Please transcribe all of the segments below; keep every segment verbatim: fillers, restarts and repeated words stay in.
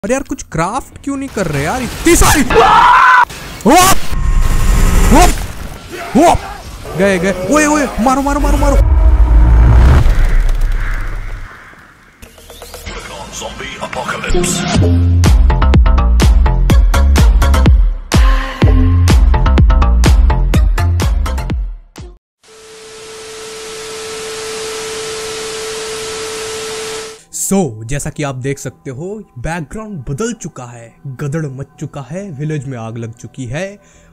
अरे यार कुछ क्राफ्ट क्यों नहीं कर रहे यार, इतनी सारी। गए गए, ओए ओए, मारो मारो मारो मारो। सो so, जैसा कि आप देख सकते हो बैकग्राउंड बदल चुका है, गदड़ मच चुका है, विलेज में आग लग चुकी है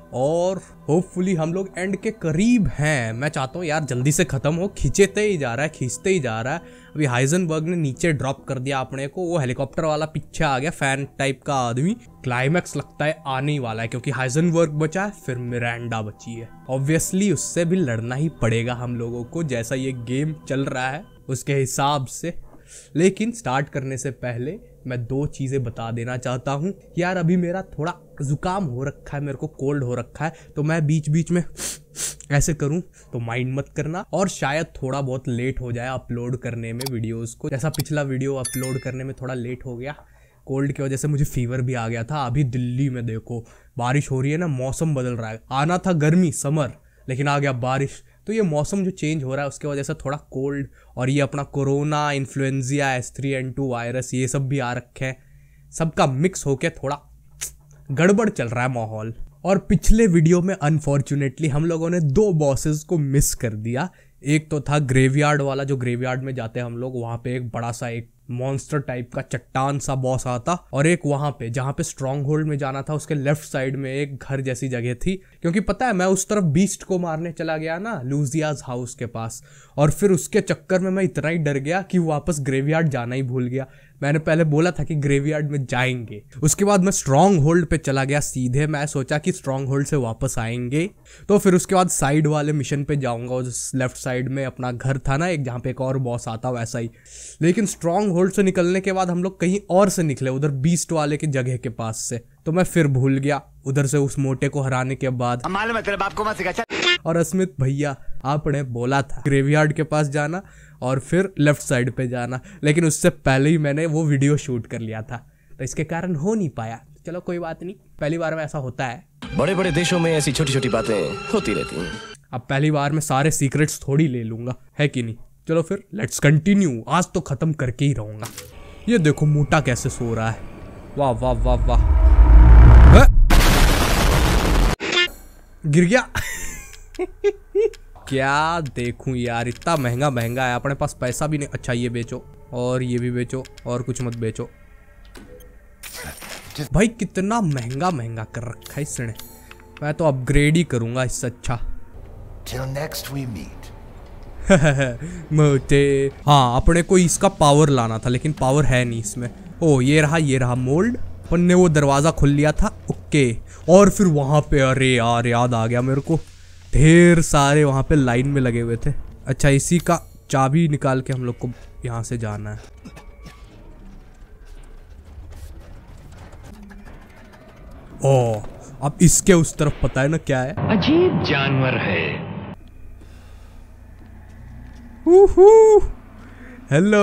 और होपफुली हम लोग एंड के करीब हैं। मैं चाहता हूँ यार जल्दी से खत्म हो, खींचते ही जा रहा है खींचते ही जा रहा है। अभी हाइजनबर्ग ने नीचे ड्रॉप कर दिया अपने को, वो हेलीकॉप्टर वाला पीछे आ गया, फैन टाइप का आदमी। क्लाइमैक्स लगता है आने ही वाला है क्योंकि हाइजनबर्ग बचा है, फिर मिरांडा बची है। ऑब्वियसली उससे भी लड़ना ही पड़ेगा हम लोगों को, जैसा ये गेम चल रहा है उसके हिसाब से। लेकिन स्टार्ट करने से पहले मैं दो चीजें बता देना चाहता हूँ यार। अभी मेरा थोड़ा जुकाम हो रखा है, मेरे को कोल्ड हो रखा है, तो मैं बीच बीच में ऐसे करूँ तो माइंड मत करना। और शायद थोड़ा बहुत लेट हो जाए अपलोड करने में वीडियोस को, जैसा पिछला वीडियो अपलोड करने में थोड़ा लेट हो गया कोल्ड की वजह से। मुझे फीवर भी आ गया था। अभी दिल्ली में देखो बारिश हो रही है ना, मौसम बदल रहा है। आना था गर्मी समर, लेकिन आ गया बारिश। तो ये मौसम जो चेंज हो रहा है उसके वजह से थोड़ा कोल्ड, और ये अपना corona, influenza, H three N two virus, ये सब भी आ रखे हैं। सबका मिक्स होके थोड़ा गड़बड़ चल रहा है माहौल। और पिछले वीडियो में अनफॉर्चुनेटली हम लोगों ने दो बॉसेस को मिस कर दिया। एक तो था ग्रेवयार्ड वाला, जो ग्रेवयार्ड में जाते हैं हम लोग, वहां पे एक बड़ा सा एक मॉन्स्टर टाइप का चट्टान सा बॉस आता, और एक वहां पे जहां पे स्ट्रॉन्ग होल्ड में जाना था उसके लेफ्ट साइड में एक घर जैसी जगह थी। क्योंकि पता है मैं उस तरफ बीस्ट को मारने चला गया ना, लूजियाज हाउस के पास, और फिर उसके चक्कर में मैं इतना ही डर गया कि वापस ग्रेवयार्ड जाना ही भूल गया। मैंने पहले बोला था कि ग्रेवयार्ड में जाएंगे, उसके बाद मैं स्ट्रॉन्ग होल्ड पे चला गया सीधे। मैं सोचा कि स्ट्रॉन्ग होल्ड से वापस आएंगे तो फिर उसके बाद साइड वाले मिशन पे जाऊंगा। लेफ्ट साइड में अपना घर था ना एक, जहाँ पे एक और बॉस आता वैसा ही। लेकिन स्ट्रॉन्ग होल्ड से निकलने के बाद हम लोग कहीं और से निकले, उधर बीस्ट वाले की जगह के पास से, तो मैं फिर भूल गया उधर से उस मोटे को हराने के बाद। और अस्मित भैया आपने बोला था ग्रेवयार्ड के पास जाना और फिर लेफ्ट साइड पे जाना, लेकिन उससे पहले ही मैंने वो वीडियो शूट कर लिया था, तो इसके कारण हो नहीं पाया। चलो कोई बात नहीं, पहली बार में ऐसा होता है। बड़े बड़े देशों में ऐसी छोटी छोटी बातें होती रहती हैं। अब पहली बार में सारे सीक्रेट्स थोड़ी ले लूंगा, है कि नहीं। चलो फिर लेट्स कंटिन्यू, आज तो खत्म करके ही रहूंगा। ये देखो मोटा कैसे सो रहा है, वाह वाह वाह वाह। गिर गया। क्या देखूं यार, इतना महंगा महंगा है, अपने पास पैसा भी नहीं। अच्छा ये बेचो और ये भी बेचो और कुछ मत बेचो। भाई कितना महंगा महंगा कर रखा है इसने, मैं तो अपग्रेड ही करूंगा इससे अच्छा। Till next we meet. मोटे, हाँ अपने को इसका पावर लाना था, लेकिन पावर है नहीं इसमें। ओ ये रहा ये रहा मोल्ड, अपन ने वो दरवाजा खोल लिया था। ओके, और फिर वहां पे अरे यार याद आ गया मेरे को, ढेर सारे वहां पे लाइन में लगे हुए थे। अच्छा इसी का चाबी निकाल के हम लोग को यहाँ से जाना है। ओ अब इसके उस तरफ पता है ना क्या है, अजीब जानवर है। हेलो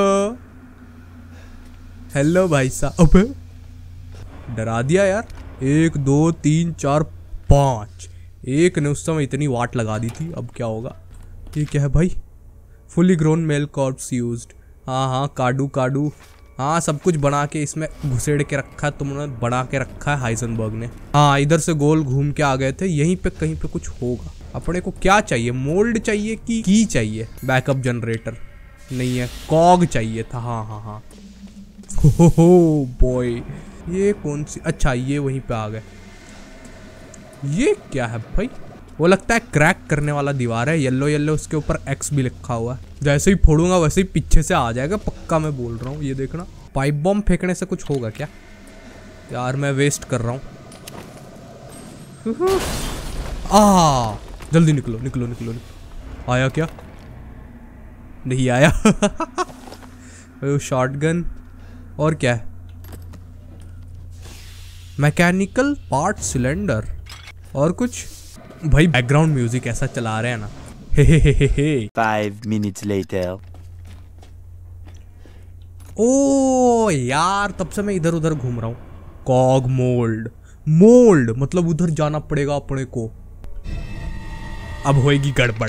हेलो भाई साहब, अबे डरा दिया यार। एक दो तीन चार पाँच, एक ने उस समय इतनी वाट लगा दी थी, अब क्या होगा। ये क्या है भाई, fully grown male corpse used. हाँ हाँ काडू काडू, हाँ सब कुछ बना के इसमें घुसेड़ के रखा है, तुमने बना के रखा है हाइजनबर्ग ने। हाँ इधर से गोल घूम के आ गए थे, यहीं पे कहीं पे कुछ होगा। अपने को क्या चाहिए, मोल्ड चाहिए कि की चाहिए? बैकअप जनरेटर नहीं है, कॉग चाहिए था। हाँ हाँ हाँ, हो हो बॉय, ये कौन सी, अच्छा ये वहीं पे आ गए। ये क्या है भाई, वो लगता है क्रैक करने वाला दीवार है, येलो येलो, उसके ऊपर एक्स भी लिखा हुआ है। जैसे ही फोड़ूंगा वैसे ही पीछे से आ जाएगा, पक्का मैं बोल रहा हूँ। ये देखना, पाइप बॉम्ब फेंकने से कुछ होगा क्या यार, मैं वेस्ट कर रहा हूँ। आ जल्दी निकलो निकलो निकलो निकलो। आया क्या, नहीं आया। शॉटगन और क्या है, मैकेनिकल पार्ट सिलेंडर और कुछ। भाई बैकग्राउंड म्यूजिक ऐसा चला रहे हैं ना, हे हे हे हे। Five minutes later. ओ यार, तब से मैं इधर उधर घूम रहा हूँ। कॉग मोल्ड, मोल्ड मतलब उधर जाना पड़ेगा अपने को। अब होएगी गड़बड़।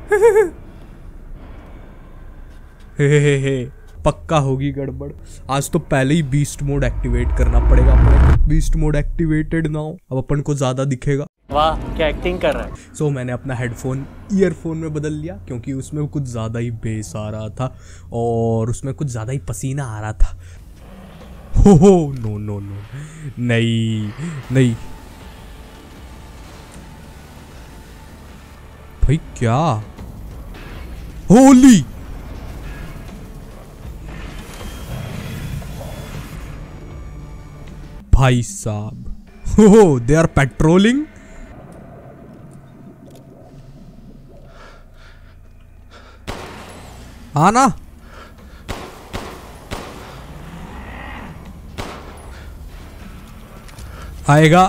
हे हे हे, पक्का होगी गड़बड़। आज तो पहले ही बीस्ट मोड एक्टिवेट करना पड़ेगा अपने को। Beast mode activated now. अब अपन को ज्यादा दिखेगा। वाह क्या एक्टिंग कर रहा है। सो so, मैंने अपना हेडफोन ईयरफोन में बदल लिया क्योंकि उसमें कुछ ज़्यादा ही बेस आ रहा था और उसमें कुछ ज़्यादा ही पसीना आ रहा था। हो हो नो नो नो, नहीं नहीं भाई, क्या होली। भाई साहब, हो दे आर पेट्रोलिंग। आना, आएगा।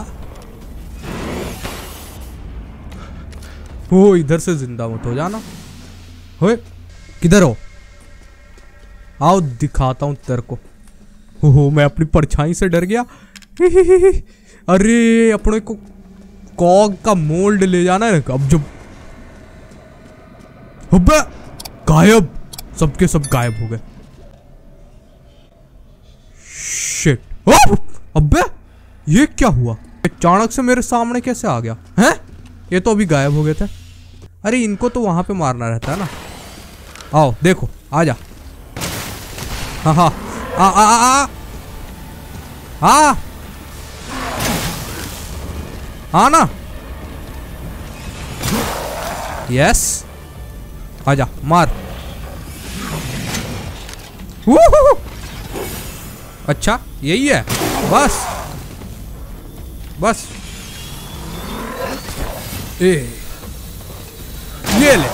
वो इधर से जिंदा मत हो जाना। होए, किधर हो? आओ दिखाता हूं तेरे को। हो हो, मैं अपनी परछाई से डर गया। अरे अपने को कॉग का मोल्ड ले जाना है अब। जब गायब, सबके सब गायब हो गए। शिट, अबे ये क्या हुआ? अचानक से मेरे सामने कैसे आ गया? हैं? ये तो अभी गायब हो गए थे। अरे इनको तो वहां पे मारना रहता है ना। आओ देखो, आजा। हाँ हाँ, आ आ आ आ आ ना। यस, आजा मार। अच्छा यही है, बस बस। ए ये ले,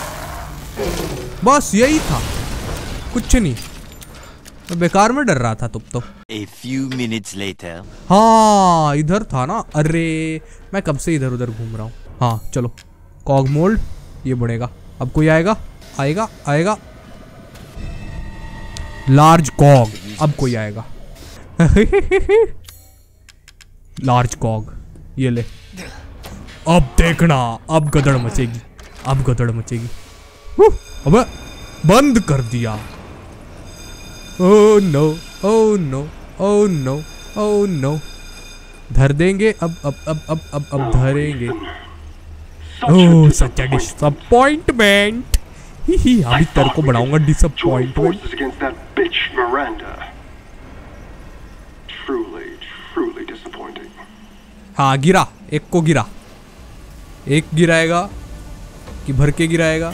बस यही था, कुछ नहीं। मैं बेकार में डर रहा था तुम तो। A few minutes later. हाँ इधर था ना। अरे मैं कब से इधर उधर घूम रहा हूँ। हाँ चलो, कॉग मोल्ड ये बढ़ेगा। अब कोई आएगा, आएगा आएगा। लार्ज कॉग, अब कोई आएगा। लार्ज कॉग ये ले। अब देखना, अब गदड़ मचेगी, अब गदड़ मचेगी। अबे बंद कर दिया। Oh no, oh no, oh no, oh no. धर देंगे अब अब अब अब अब अब धरेंगे। ओह सच अ डिसअपॉइंटमेंट। ही ही, अभी तेरे को बनाऊंगा डिसअपॉइंटमेंट। हाँ गिरा, एक को गिरा। एक गिराएगा कि भर के गिराएगा?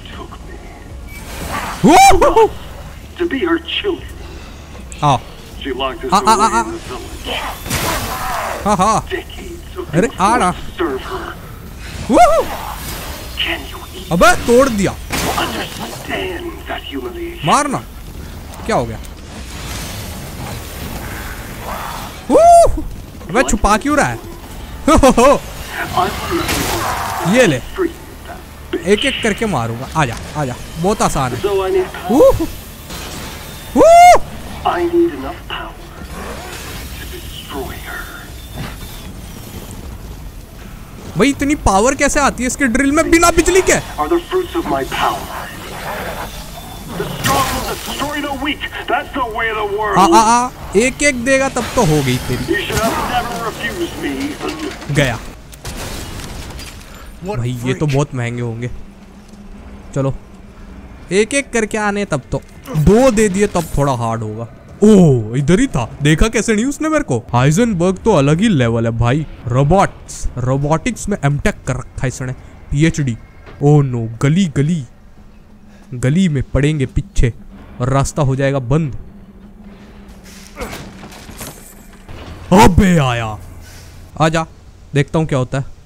आओ, आ आ आ आ, हाँ हाँ, अरे आ रहा। अबे तोड़ दिया। मारना, क्या हो गया? अबे छुपा क्यों रहा है? ये ले, एक एक करके मारूंगा। आजा आजा, बहुत आसान है। भाई इतनी पावर कैसे आती है इसके ड्रिल में बिना बिजली के? आ, आ, आ, एक एक देगा तब तो हो गई तेरी। गया भाई, ये तो बहुत महंगे होंगे। चलो एक एक करके आने, तब तो दो दे दिए तब थोड़ा हार्ड होगा। ओह इधर ही था, देखा कैसे नहीं उसने मेरे को। हाइजेनबर्ग तो अलग ही लेवल है भाई। रोबोट्स, रोबोटिक्स में एमटेक कर रखा है इसने, पीएचडी। ओह नो, गली गली गली में पड़ेंगे पीछे और रास्ता हो जाएगा बंद। अबे आया, आजा देखता हूं क्या होता है।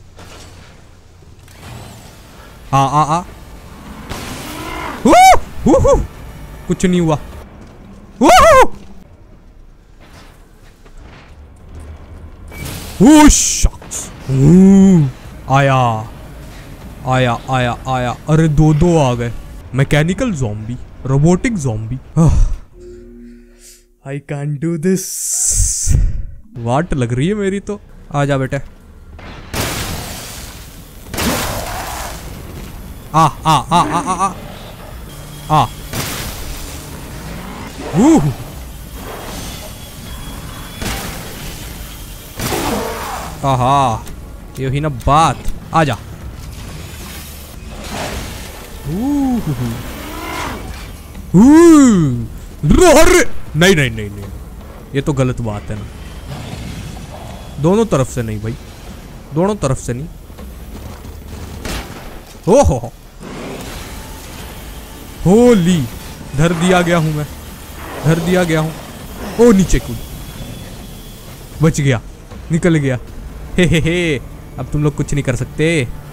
आ आ आ, हू, हू, हू। कुछ नहीं हुआ। आया आया आया आया। अरे दो दो आ गए। Mechanical zombie, robotic zombie. I can do this. वाट लग रही है मेरी तो। आ जा बेटे। आ आ आ आ आ आ आ वूह। आहा, ये हुई ना बात। आ जा। नहीं नहीं नहीं नहीं, ये तो गलत बात है ना। दोनों तरफ से नहीं भाई, दोनों तरफ से नहीं। ओहो हो, होली, धर दिया गया हूं मैं, धर दिया गया हूं। ओ नीचे कूद, बच गया, निकल गया। हे हे हे, अब तुम लोग कुछ नहीं कर सकते।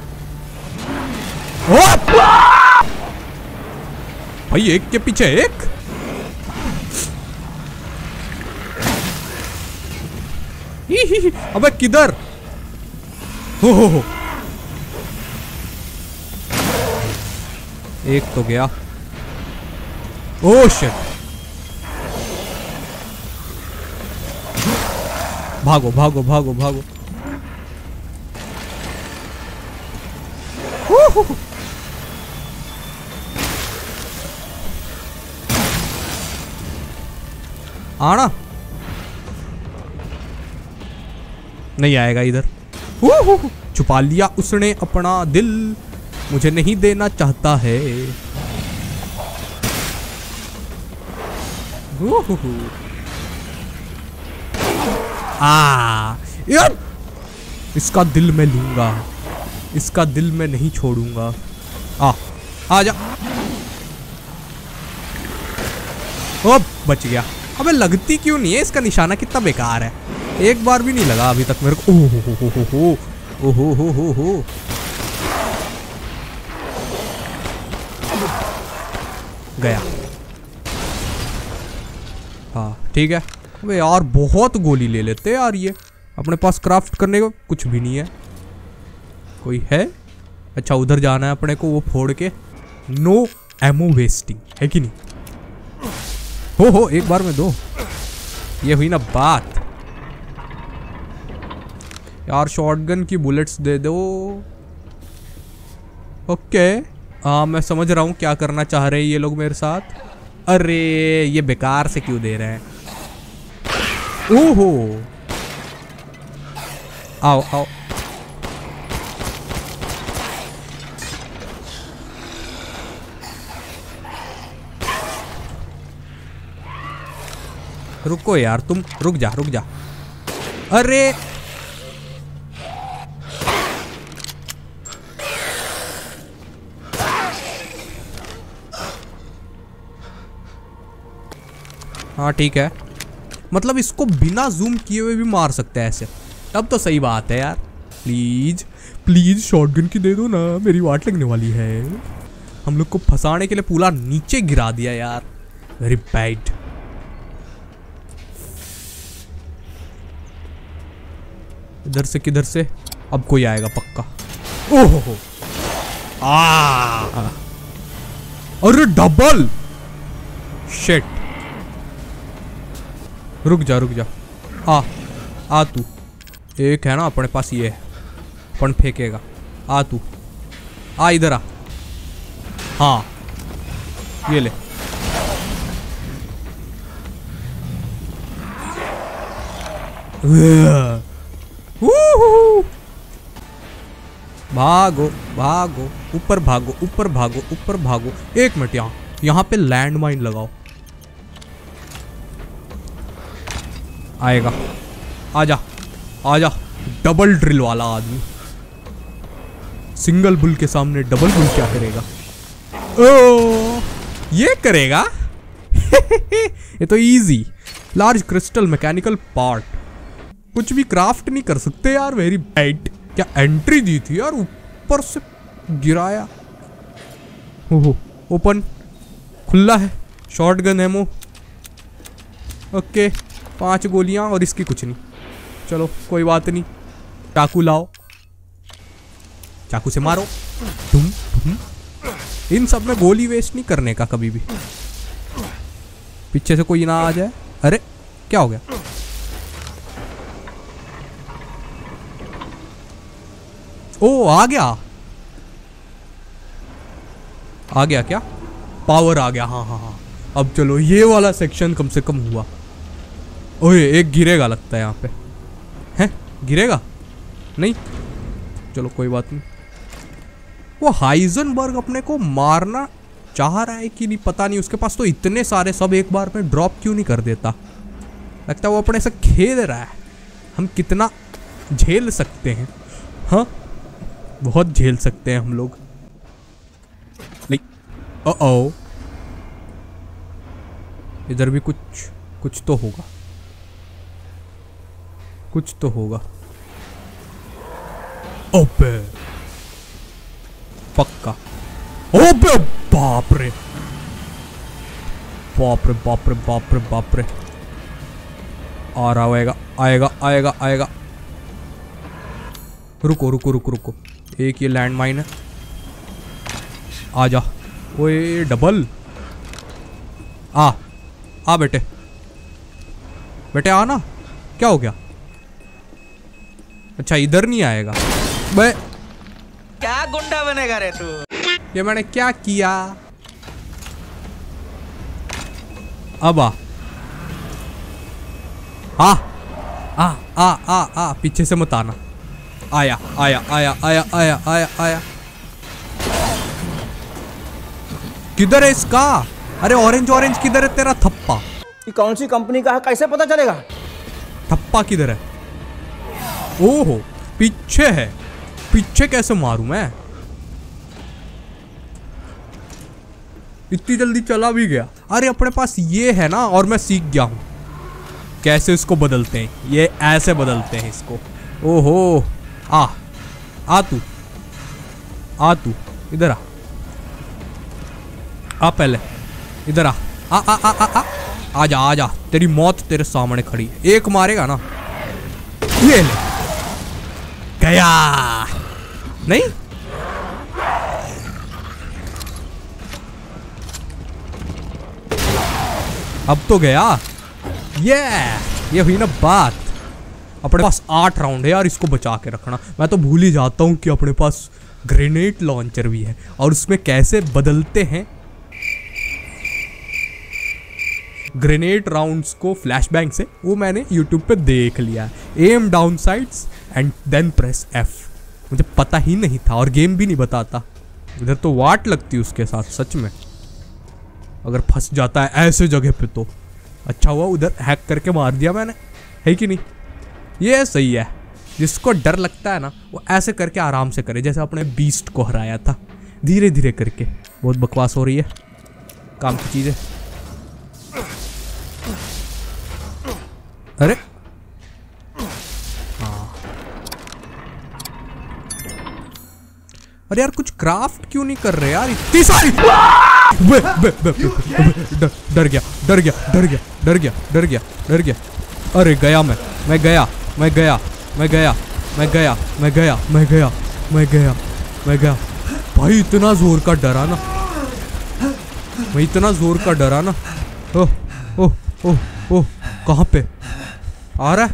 ओ! भाई एक के पीछे एक। ही ही ही, अबे किधर? हो हो हो, एक तो गया। ओ शिट, भागो भागो भागो भागो। आना नहीं आएगा इधर। छुपा लिया उसने अपना दिल, मुझे नहीं देना चाहता है। आ यार, इसका दिल मैं लूंगा, इसका दिल मैं नहीं छोड़ूंगा। आ आ जा। ओ बच गया। अबे लगती क्यों नहीं है? इसका निशाना कितना बेकार है, एक बार भी नहीं लगा अभी तक मेरे को। ओह हो हो हो हो ओ हो हो हो हो। गया। हाँ ठीक है। अबे यार बहुत गोली ले लेते यार ये। अपने पास क्राफ्ट करने को कुछ भी नहीं है। कोई है? अच्छा उधर जाना है अपने को, वो फोड़ के। नो एमो वेस्टिंग है कि नहीं? हो हो, एक बार में दो। ये हुई ना बात यार। शॉटगन की बुलेट्स दे दो। ओके, हाँ मैं समझ रहा हूँ क्या करना चाह रहे हैं ये लोग मेरे साथ। अरे ये बेकार से क्यों दे रहे हैं? ओहो, आओ आओ। रुको यार, तुम रुक जा रुक जा। अरे हाँ ठीक है, मतलब इसको बिना जूम किए हुए भी मार सकते हैं ऐसे। तब तो सही बात है यार। प्लीज प्लीज शॉटगन की दे दो ना, मेरी वाट लगने वाली है। हम लोग को फंसाने के लिए पूरा नीचे गिरा दिया यार। Very bad. इधर से किधर से? अब कोई आएगा पक्का। ओहो हो, आ अरे डबल शिट। रुक जा रुक जा। आ आ तू, एक है ना अपने पास, ये अपन फेंकेगा। आ तू, आ इधर आ। हाँ ये ले। भागो भागो, ऊपर भागो ऊपर भागो ऊपर भागो। एक मिनट, यहाँ यहाँ पे लैंड माइन लगाओ। आएगा, आजा आजा। डबल ड्रिल वाला आदमी। सिंगल बुल के सामने डबल बुल क्या करेगा? ओ ये करेगा। ये तो easy. Large crystal mechanical part. कुछ भी क्राफ्ट नहीं कर सकते यार। Very bad. क्या एंट्री दी थी यार, ऊपर से गिराया। ओहो, ओपन खुला है। Shotgun ammo. ओके, पांच गोलियां और इसकी कुछ नहीं। चलो कोई बात नहीं। चाकू लाओ, चाकू से मारो। तुम तुम इन सब में गोली वेस्ट नहीं करने का कभी भी। पीछे से कोई ना आ जाए। अरे क्या हो गया? ओ आ गया, आ गया क्या? पावर आ गया। हाँ हाँ हाँ, अब चलो ये वाला सेक्शन कम से कम हुआ। ओए एक गिरेगा लगता है यहाँ पे। हैं गिरेगा नहीं, चलो कोई बात नहीं। वो हाइजनबर्ग अपने को मारना चाह रहा है कि नहीं पता नहीं। उसके पास तो इतने सारे सब एक बार में ड्रॉप क्यों नहीं कर देता? लगता है वो अपने से खेल रहा है। हम कितना झेल सकते हैं? हाँ बहुत झेल सकते हैं हम लोग। नहीं ओ इधर भी कुछ कुछ तो होगा, कुछ तो होगा। ओबे पक्का। ओबे बाप रे बाप रे बाप रे बाप रे बाप रे। आ रहा आएगा आएगा आएगा आएगा। रुको रुको रुको रुको, एक ये लैंड माइन है। आ जा। ओए डबल आ आ बेटे बेटे आ ना। क्या हो गया? अच्छा इधर नहीं आएगा। बे क्या गुंडा बनेगा रे तू? ये मैंने क्या किया? अब आ आ आ आ आ आ पीछे से मत आना। आया आया आया आया आया आया आया। किधर है इसका? अरे ऑरेंज ऑरेंज किधर है तेरा थप्पा? ये कौन सी कंपनी का है, कैसे पता चलेगा? थप्पा किधर है? ओहो पीछे है। पीछे कैसे मारूं मैं? इतनी जल्दी चला भी गया। अरे अपने पास ये है ना, और मैं सीख गया हूं कैसे इसको बदलते हैं। ये ऐसे बदलते हैं इसको। ओहो आ आ तू आ तू इधर आ आ पहले इधर आ आ आ आ आ आ जा आ जा। तेरी मौत तेरे सामने खड़ी है। एक मारेगा ना, ये ले गया। नहीं अब तो गया। ये ये हुई ना बात। अपने पास आठ राउंड है यार, इसको बचा के रखना। मैं तो भूल ही जाता हूँ कि अपने पास ग्रेनेड लॉन्चर भी है, और उसमें कैसे बदलते हैं ग्रेनेड राउंड्स को फ्लैशबैंग से, वो मैंने यूट्यूब पे देख लिया। Aim down sights and then press F. मुझे पता ही नहीं था, और गेम भी नहीं बताता। इधर तो वाट लगती उसके साथ सच में, अगर फंस जाता है ऐसे जगह पे तो। अच्छा हुआ उधर हैक करके मार दिया मैंने, है कि नहीं? ये सही है। जिसको डर लगता है ना, वो ऐसे करके आराम से करे, जैसे अपने बीस्ट को हराया था धीरे धीरे करके। बहुत बकवास हो रही है, काम की चीज़ है। अरे हाँ, अरे यार कुछ क्राफ्ट क्यों नहीं कर रहे यार? इतनी सारी बे, बे, बे, बे, बे, डर, डर गया डर गया डर गया डर गया डर गया डर गया। अरे गया मैं मैं गया मैं गया मैं गया मैं गया मैं गया मैं गया मैं गया मैं गया। भाई इतना जोर का डरा ना, मैं इतना जोर का डरा ना। ओह ओह ओह ओह कहाँ पे आ रहा है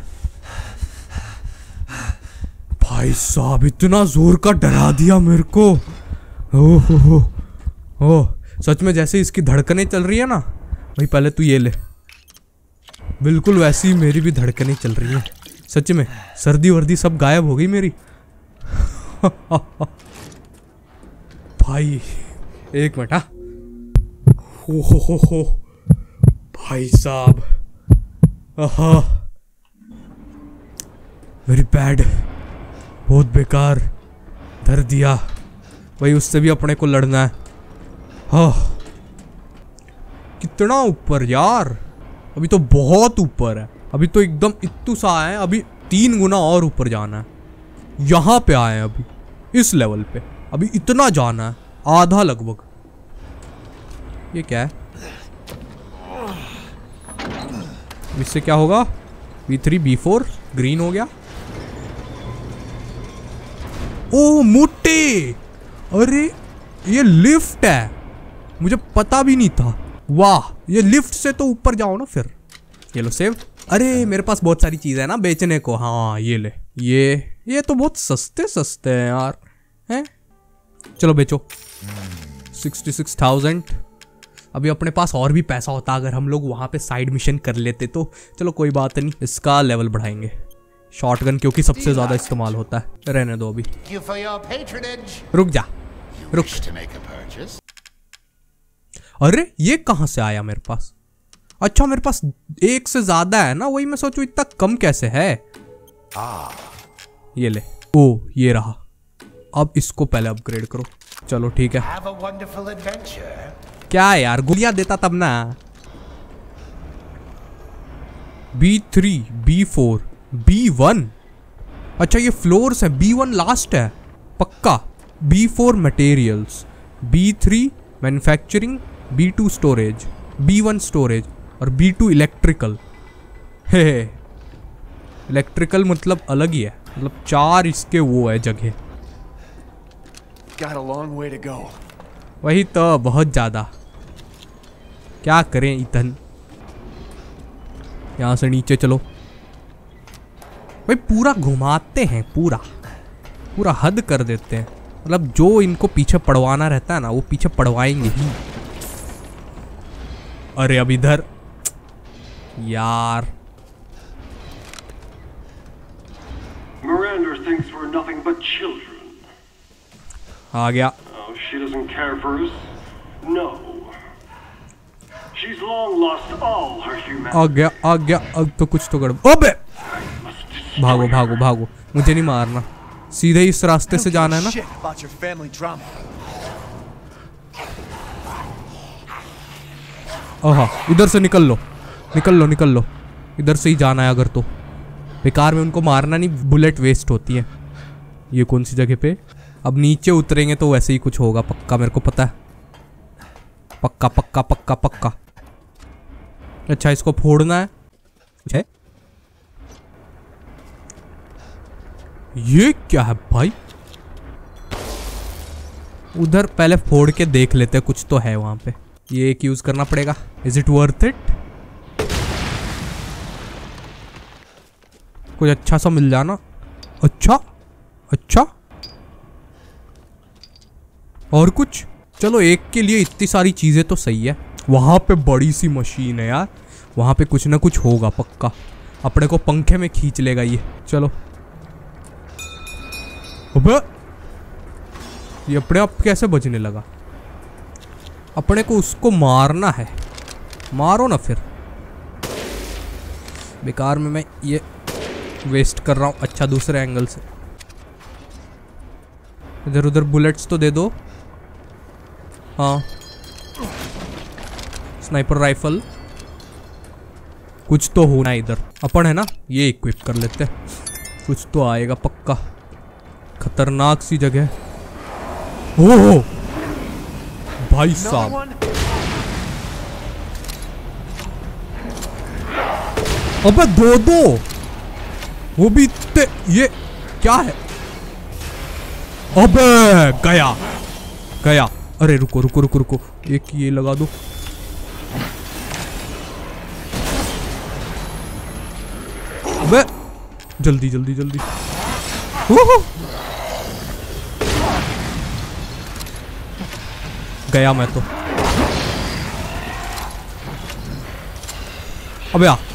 भाई साहब? इतना जोर का डरा दिया मेरे को। ओह ओह ओह सच में जैसे इसकी धड़कनें चल रही है ना भाई। पहले तू ये ले, बिल्कुल वैसी ही मेरी भी धड़कनें चल रही है सच में। सर्दी वर्दी सब गायब हो गई मेरी। भाई एक मिनट। हो हो हो हो भाई साहब, वेरी बैड, बहुत बेकार धर दिया भाई। उससे भी अपने को लड़ना है। हाँ कितना ऊपर यार, अभी तो बहुत ऊपर है। अभी तो एकदम इत्तू सा है, अभी तीन गुना और ऊपर जाना है। यहाँ पे आए हैं अभी इस लेवल पे, अभी इतना जाना है, आधा लगभग। ये क्या है? इससे क्या होगा? B three B four green हो गया। ओ मोटे, अरे ये लिफ्ट है, मुझे पता भी नहीं था। वाह, ये लिफ्ट से तो ऊपर जाओ ना फिर। ये लो सेव। अरे मेरे पास बहुत सारी चीज़ है ना बेचने को। हाँ ये ले, ये ये तो बहुत सस्ते सस्ते हैं यार, हैं। चलो बेचो। Sixty six thousand. अभी अपने पास और भी पैसा होता अगर हम लोग वहाँ पे साइड मिशन कर लेते तो। चलो कोई बात नहीं, इसका लेवल बढ़ाएंगे। शॉटगन क्योंकि सबसे ज़्यादा इस्तेमाल होता है। रहने दो अभी। रुक जा, रुक। अरे ये कहाँ से आया मेरे पास? अच्छा मेरे पास एक से ज्यादा है ना, वही मैं सोचूं इतना कम कैसे है। ये ले। ओ ये रहा। अब इसको पहले अपग्रेड करो। चलो ठीक है। क्या है यार, गोलियां देता तब ना। B three, B four, B one. अच्छा ये फ्लोर्स है, बी वन लास्ट है पक्का। B four materials, B three manufacturing, B two storage, B one storage और B two electrical. Hey electrical मतलब अलग ही है, मतलब चार इसके वो है जगह। वही तो, बहुत ज्यादा। क्या करें इतन। यहां से नीचे चलो भाई, पूरा घुमाते हैं, पूरा पूरा हद कर देते हैं। मतलब जो इनको पीछे पड़वाना रहता है ना वो पीछे पड़वाएंगे ही। अरे अब इधर यार। Miranda thinks we're nothing but children. आ गया। Oh, she doesn't care for us. No. She's long lost all her humanity. आ गया, आ गया। अब तो कुछ तो गड़बड़। अबे भागो भागो भागो, मुझे नहीं मारना, सीधे इस रास्ते से जाना है ना। ओहा इधर से निकल लो, निकल लो निकल लो, इधर से ही जाना है अगर तो। बेकार में उनको मारना नहीं, बुलेट वेस्ट होती है। ये कौन सी जगह पे? अब नीचे उतरेंगे तो वैसे ही कुछ होगा पक्का, मेरे को पता है। पक्का पक्का पक्का पक्का। अच्छा इसको फोड़ना है। है ये क्या है भाई? उधर पहले फोड़ के देख लेते हैं, कुछ तो है वहां पे। ये एक यूज करना पड़ेगा। Is it worth it? कुछ अच्छा सा मिल जाना। अच्छा अच्छा और कुछ? चलो एक के लिए इतनी सारी चीजें तो सही है। वहां पे बड़ी सी मशीन है यार, वहां पे कुछ ना कुछ होगा पक्का। अपने को पंखे में खींच लेगा ये। चलो अबे ये अपने आप कैसे बजने लगा? अपने को उसको मारना है, मारो ना फिर। बेकार में मैं ये वेस्ट कर रहा हूँ। अच्छा दूसरे एंगल से इधर उधर बुलेट्स तो दे दो। हाँ स्नाइपर राइफल कुछ तो होना इधर। अपन है ना ये इक्विप कर लेते हैं, कुछ तो आएगा पक्का। खतरनाक सी जगह। ओह भाई साहब, अबे दो दो, वो भी इतने। ये क्या है? अबे गया गया। अरे रुको रुको रुको रुको, एक ये लगा दो। अबे जल्दी जल्दी जल्दी। गया मैं तो। अबे आ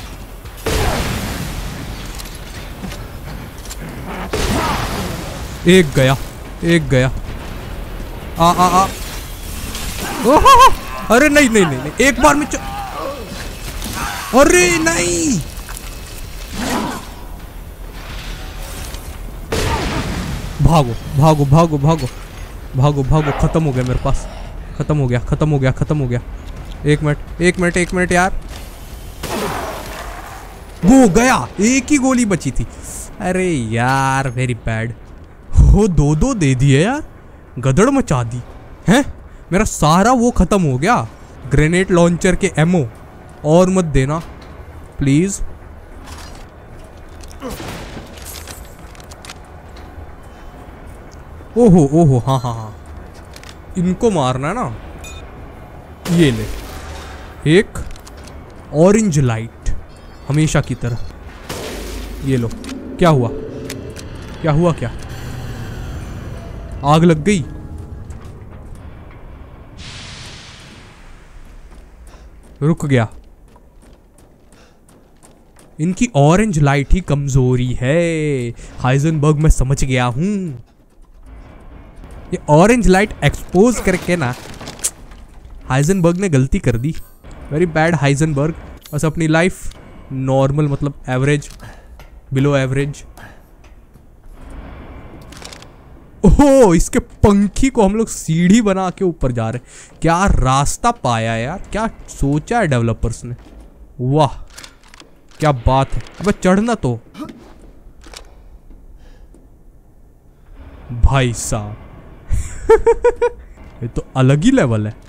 एक गया, एक गया। आ आ आ ओह, अरे नहीं नहीं नहीं, नहीं। एक बार में च... अरे नहीं, भागो भागो भागो भागो भागो भागो। खत्म हो गया मेरे पास, खत्म हो गया खत्म हो गया खत्म हो गया। एक मिनट एक मिनट एक मिनट यार, वो गया। एक ही गोली बची थी। अरे यार वेरी बैड। हो दो दो दे दिए यार, गदड़ मचा दी हैं। मेरा सारा वो खत्म हो गया, ग्रेनेड लॉन्चर के एमओ। और मत देना प्लीज। ओहो ओहो हाँ हाँ हाँ, इनको मारना ना। ये ले एक ऑरेंज लाइट, हमेशा की तरह। ये लो, क्या हुआ? क्या हुआ? क्या आग लग गई? रुक गया। इनकी ऑरेंज लाइट ही कमजोरी है। हाइजनबर्ग मैं समझ गया हूं। ये ऑरेंज लाइट एक्सपोज करके ना हाइजनबर्ग ने गलती कर दी। Very bad Heisenberg. बस अपनी लाइफ नॉर्मल, मतलब एवरेज, बिलो एवरेज। ओहो, इसके पंखी को हम लोग सीढ़ी बना के ऊपर जा रहे हैं। क्या रास्ता पाया यार, क्या सोचा है डेवलपर्स ने। वाह क्या बात है। अबे चढ़ना तो भाई साहब ये तो अलग ही लेवल है।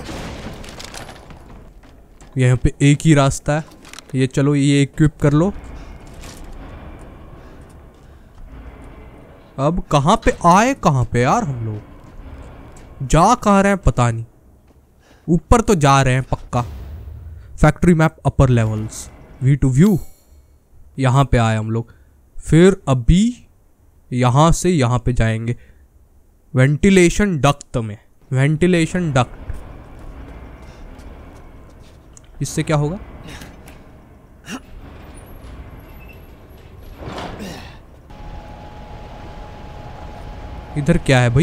यहाँ पे एक ही रास्ता है। ये चलो, ये इक्विप कर लो। अब कहां पे आए, कहां पे यार हम लोग जा कहां रहे हैं पता नहीं। ऊपर तो जा रहे हैं पक्का। Factory map upper levels, V two view. यहां पे आए हम लोग। फिर अभी यहां से यहां पे जाएंगे वेंटिलेशन डक्ट में। वेंटिलेशन डक्ट, इससे क्या होगा? इधर क्या है भाई?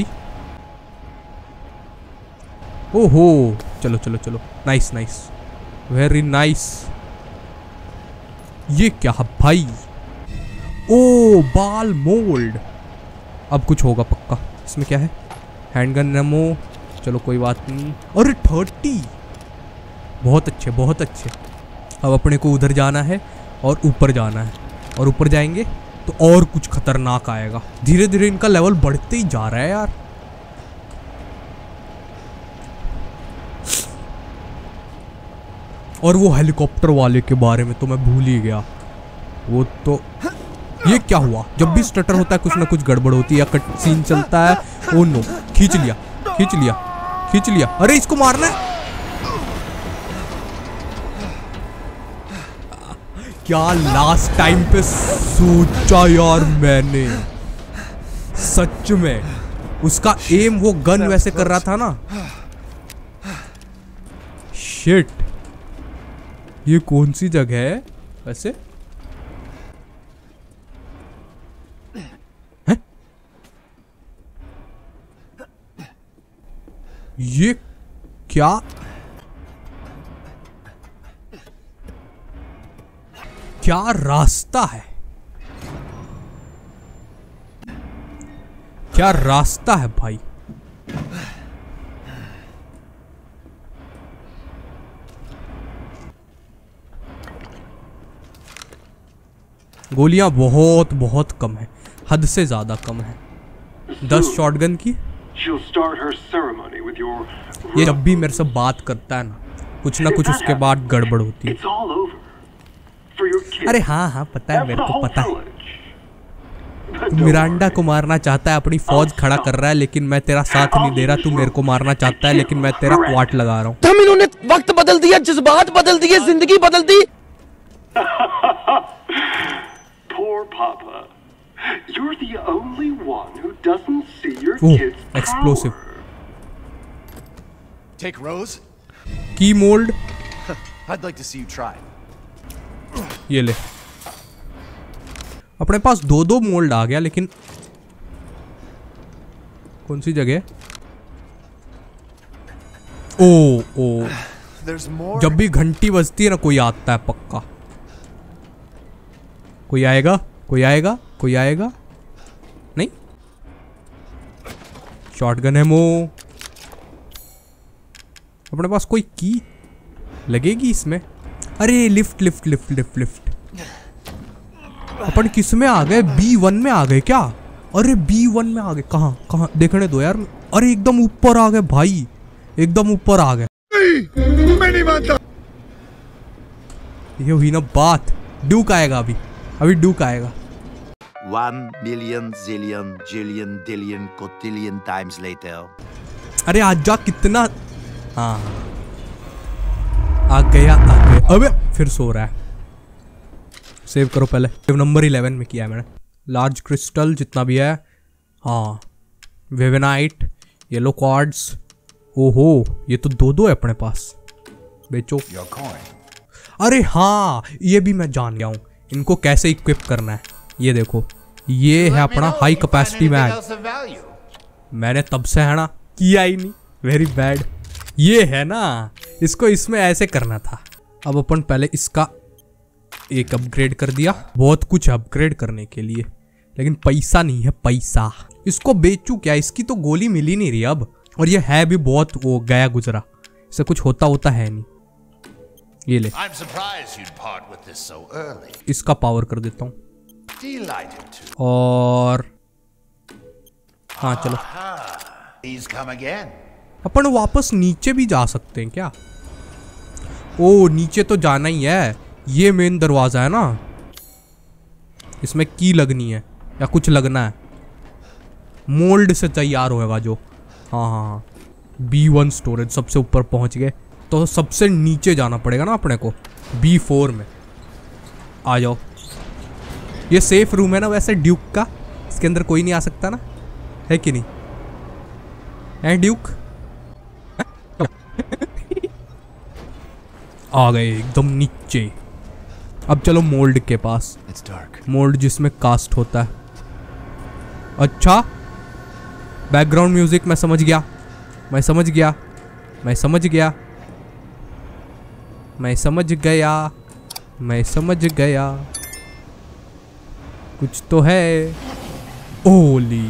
ओहो, चलो चलो चलो, नाइस नाइस, वेरी नाइस। ये क्या है भाई? ओ बाल मोल्ड। अब कुछ होगा पक्का। इसमें क्या है? हैंडगन नेमो, चलो कोई बात नहीं। अरे थर्टी, बहुत अच्छे बहुत अच्छे। अब अपने को उधर जाना है और ऊपर जाना है, और ऊपर जाएंगे तो और कुछ खतरनाक आएगा। धीरे धीरे इनका लेवल बढ़ते ही जा रहा है यार। और वो हेलीकॉप्टर वाले के बारे में तो मैं भूल ही गया। वो तो ये क्या हुआ? जब भी स्टटर होता है कुछ ना कुछ गड़बड़ होती है या कट सीन चलता है। ओ नो, खींच लिया खींच लिया खींच लिया। अरे इसको मारना है। क्या लास्ट टाइम पे सोचा यार मैंने, सच में उसका एम, वो गन वैसे कर रहा था ना। शिट, ये कौन सी जगह है वैसे? है? ये क्या क्या रास्ता है? क्या रास्ता है भाई? गोलियां बहुत बहुत कम है, हद से ज्यादा कम है। दस शॉटगन की। She'll start her ceremony with your ये जब भी मेरे से बात करता है ना, कुछ ना कुछ उसके बाद गड़बड़ होती है। It's all over. For your kids. अरे हाँ हाँ पता है, And मेरे for the को whole पता है। village. But don't Miranda worry. को मारना चाहता है, अपनी फौज खड़ा कर रहा है, लेकिन मैं तेरा साथ नहीं दे रहा। तू मेरे को मारना चाहता है, लेकिन मैं तेरा वाट लगा रहा हूँ। हम इन्होंने वक्त बदल दिया, जज्बात बदल दिए, जिंदगी बदल दी। Poor Papa. You're the only one who doesn't see your Oh, kids' explosive. power. Take Rose? की mould, I'd like to see you try. ये ले। अपने पास दो दो मोल्ड आ गया, लेकिन कौन सी जगह? ओ ओ There's more. जब भी घंटी बजती है ना, कोई आता है पक्का। कोई आएगा कोई आएगा कोई आएगा नहीं। शॉटगन है मो। अपने पास कोई की लगेगी इसमें? अरे lift lift lift lift lift. अपन किस में आ गए? बी वन में आ गए क्या? अरे बी वन में आ गए। कहाँ कहाँ देखने दो यार। अरे एकदम ऊपर आ गए भाई, एकदम ऊपर आ गए। मैं नहीं मानता। ये हुई ना बात। ड्यूक आएगा अभी, अभी ड्यूक आएगा। One million zillion jillion dillion cotillion times later. अरे आज जा कितना। हाँ आ गया आ गया। अबे फिर सो रहा है। सेव करो पहले। सेव नंबर इलेवन में किया है मैंने। लार्ज क्रिस्टल जितना भी है, हाँ वेवेनाइट, येलो क्वार्ट्स। ओहो ये तो दो दो है अपने पास, बेचो। अरे हाँ ये भी मैं जान गया हूँ इनको कैसे इक्विप करना है। ये देखो ये है अपना हाई कैपेसिटी मैग। मैंने तब से है ना किया ही नहीं, वेरी बैड। ये है ना, इसको इसमें ऐसे करना था। अब अपन पहले इसका एक अपग्रेड कर दिया। बहुत कुछ अपग्रेड करने के लिए, लेकिन पैसा नहीं है पैसा। इसको बेचू क्या, इसकी तो गोली मिल ही नहीं रही अब। और ये है भी बहुत वो गया गुजरा, इससे कुछ होता होता है नहीं। ये ले, इसका पावर कर देता हूँ। और हाँ चलो अपन वापस नीचे भी जा सकते हैं क्या? ओ नीचे तो जाना ही है। ये मेन दरवाजा है ना, इसमें की लगनी है या कुछ लगना है। मोल्ड से तैयार होएगा जो। हाँ हाँ हाँ बी वन स्टोरेज सबसे ऊपर पहुंच गए, तो सबसे नीचे जाना पड़ेगा ना अपने को, बी फोर में। आ जाओ। ये सेफ रूम है ना वैसे ड्यूक का, इसके अंदर कोई नहीं आ सकता ना, है कि नहीं? है ड्यूक? आ गए एकदम नीचे। अब चलो मोल्ड के पास। मोल्ड जिसमें कास्ट होता है। अच्छा बैकग्राउंड म्यूजिक मैं समझ गया, मैं समझ गया, मैं समझ गया, मैं समझ गया, मैं समझ गया। कुछ तो है। ओली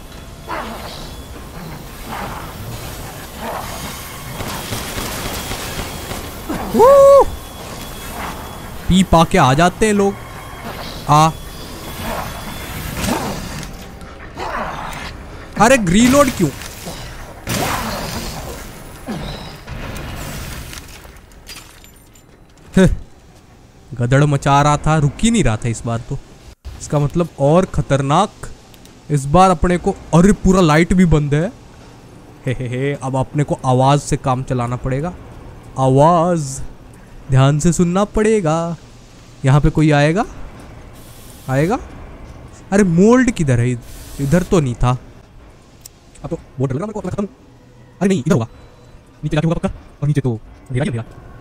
पी पा के आ जाते हैं लोग। आ अरे ग्रीलोड क्यों? गदड़ मचा रहा था, रुक ही नहीं रहा था इस बार तो। इसका मतलब और खतरनाक इस बार अपने को। अरे पूरा लाइट भी बंद है। हे हे हे अब अपने को आवाज से काम चलाना पड़ेगा। आवाज ध्यान से सुनना पड़ेगा। यहाँ पे कोई आएगा? आएगा? अरे मोल्ड किधर है? इधर तो नहीं था। अब तो बहुत डर लग रहा मेरे को, खत्म। अरे नहीं इधर होगा, नीचे जाके होगा पक्का। और नीचे तो अंधेरा ही अंधेरा।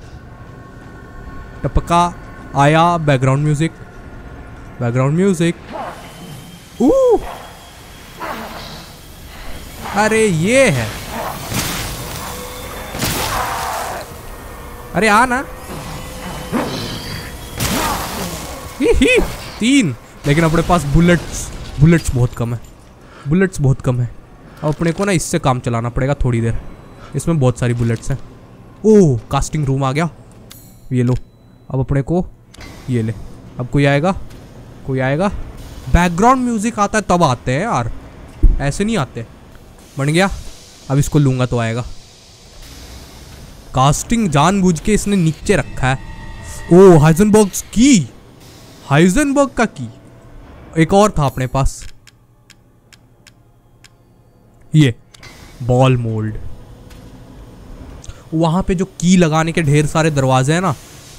टपका आया बैकग्राउंड म्यूजिक, बैकग्राउंड म्यूजिक। ऊ अरे ये है। अरे आ ना। ही ही तीन, लेकिन अपने पास बुलेट्स बुलेट्स बहुत कम है, बुलेट्स बहुत कम है। अब अपने को ना इससे काम चलाना पड़ेगा थोड़ी देर। इसमें बहुत सारी बुलेट्स हैं। ओह कास्टिंग रूम आ गया। ये लो, अब अपने को ये ले। अब कोई आएगा? कोई आएगा? बैकग्राउंड म्यूजिक आता है तब आते हैं यार, ऐसे नहीं आते। बन गया। अब इसको लूंगा तो आएगा। कास्टिंग जानबूझ के इसने नीचे रखा है। ओ हाइजेनबर्ग की, हाइजेनबर्ग का की। एक और था अपने पास, ये बॉल मोल्ड। वहां पे जो की लगाने के ढेर सारे दरवाजे हैं ना।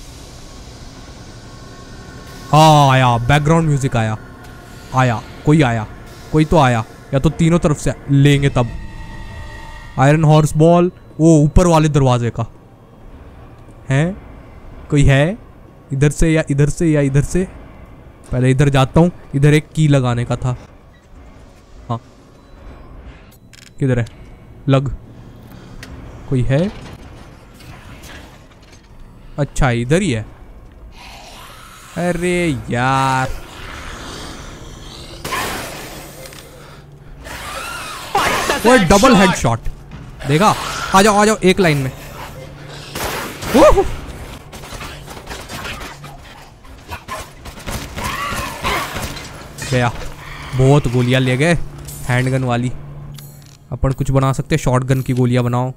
आ, आया बैकग्राउंड म्यूजिक आया। आया कोई आया, कोई तो आया, या तो तीनों तरफ से लेंगे तब। आयरन हॉर्स बॉल, वो ऊपर वाले दरवाजे का है। कोई है इधर से या इधर से या इधर से? पहले इधर जाता हूं। इधर एक की लगाने का था। हाँ किधर है? लग कोई है? अच्छा इधर ही है। अरे यार वो डबल हेडशॉट देखा। आ जाओ आ जाओ एक लाइन में। गया। बहुत गोलियां ले गए हैंडगन वाली। अपन कुछ बना सकते हैं, शॉटगन की गोलियां बनाओ।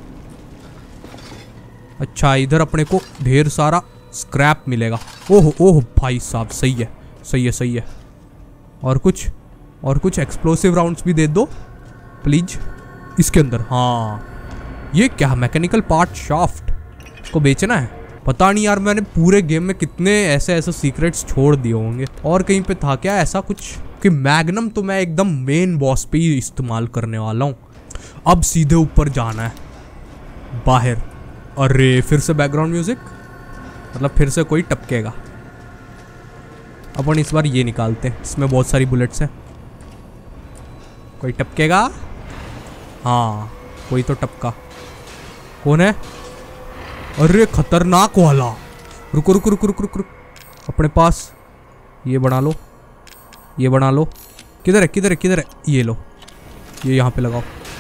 अच्छा इधर अपने को ढेर सारा स्क्रैप मिलेगा। ओह ओह भाई साहब सही है सही है सही है। और कुछ और कुछ एक्सप्लोसिव राउंड्स भी दे दो प्लीज इसके अंदर। हाँ ये क्या मैकेनिकल पार्ट शाफ्ट को बेचना है। पता नहीं यार मैंने पूरे गेम में कितने ऐसे ऐसे सीक्रेट्स छोड़ दिए होंगे। और कहीं पे था क्या ऐसा कुछ कि मैग्नम तो मैं एकदम मेन बॉस पे ही इस्तेमाल करने वाला हूँ। अब सीधे ऊपर जाना है बाहर। अरे फिर से बैकग्राउंड म्यूजिक, मतलब फिर से कोई टपकेगा। अपन इस बार ये निकालते हैं, इसमें बहुत सारी बुलेट्स हैं। कोई टपकेगा? हाँ कोई तो टपका। कौन है? अरे खतरनाक वाला। रुको रुको रुको रुको रुको अपने पास ये बना लो, ये बना लो। किधर है किधर है किधर है? ये लो, ये यहाँ पे लगाओ।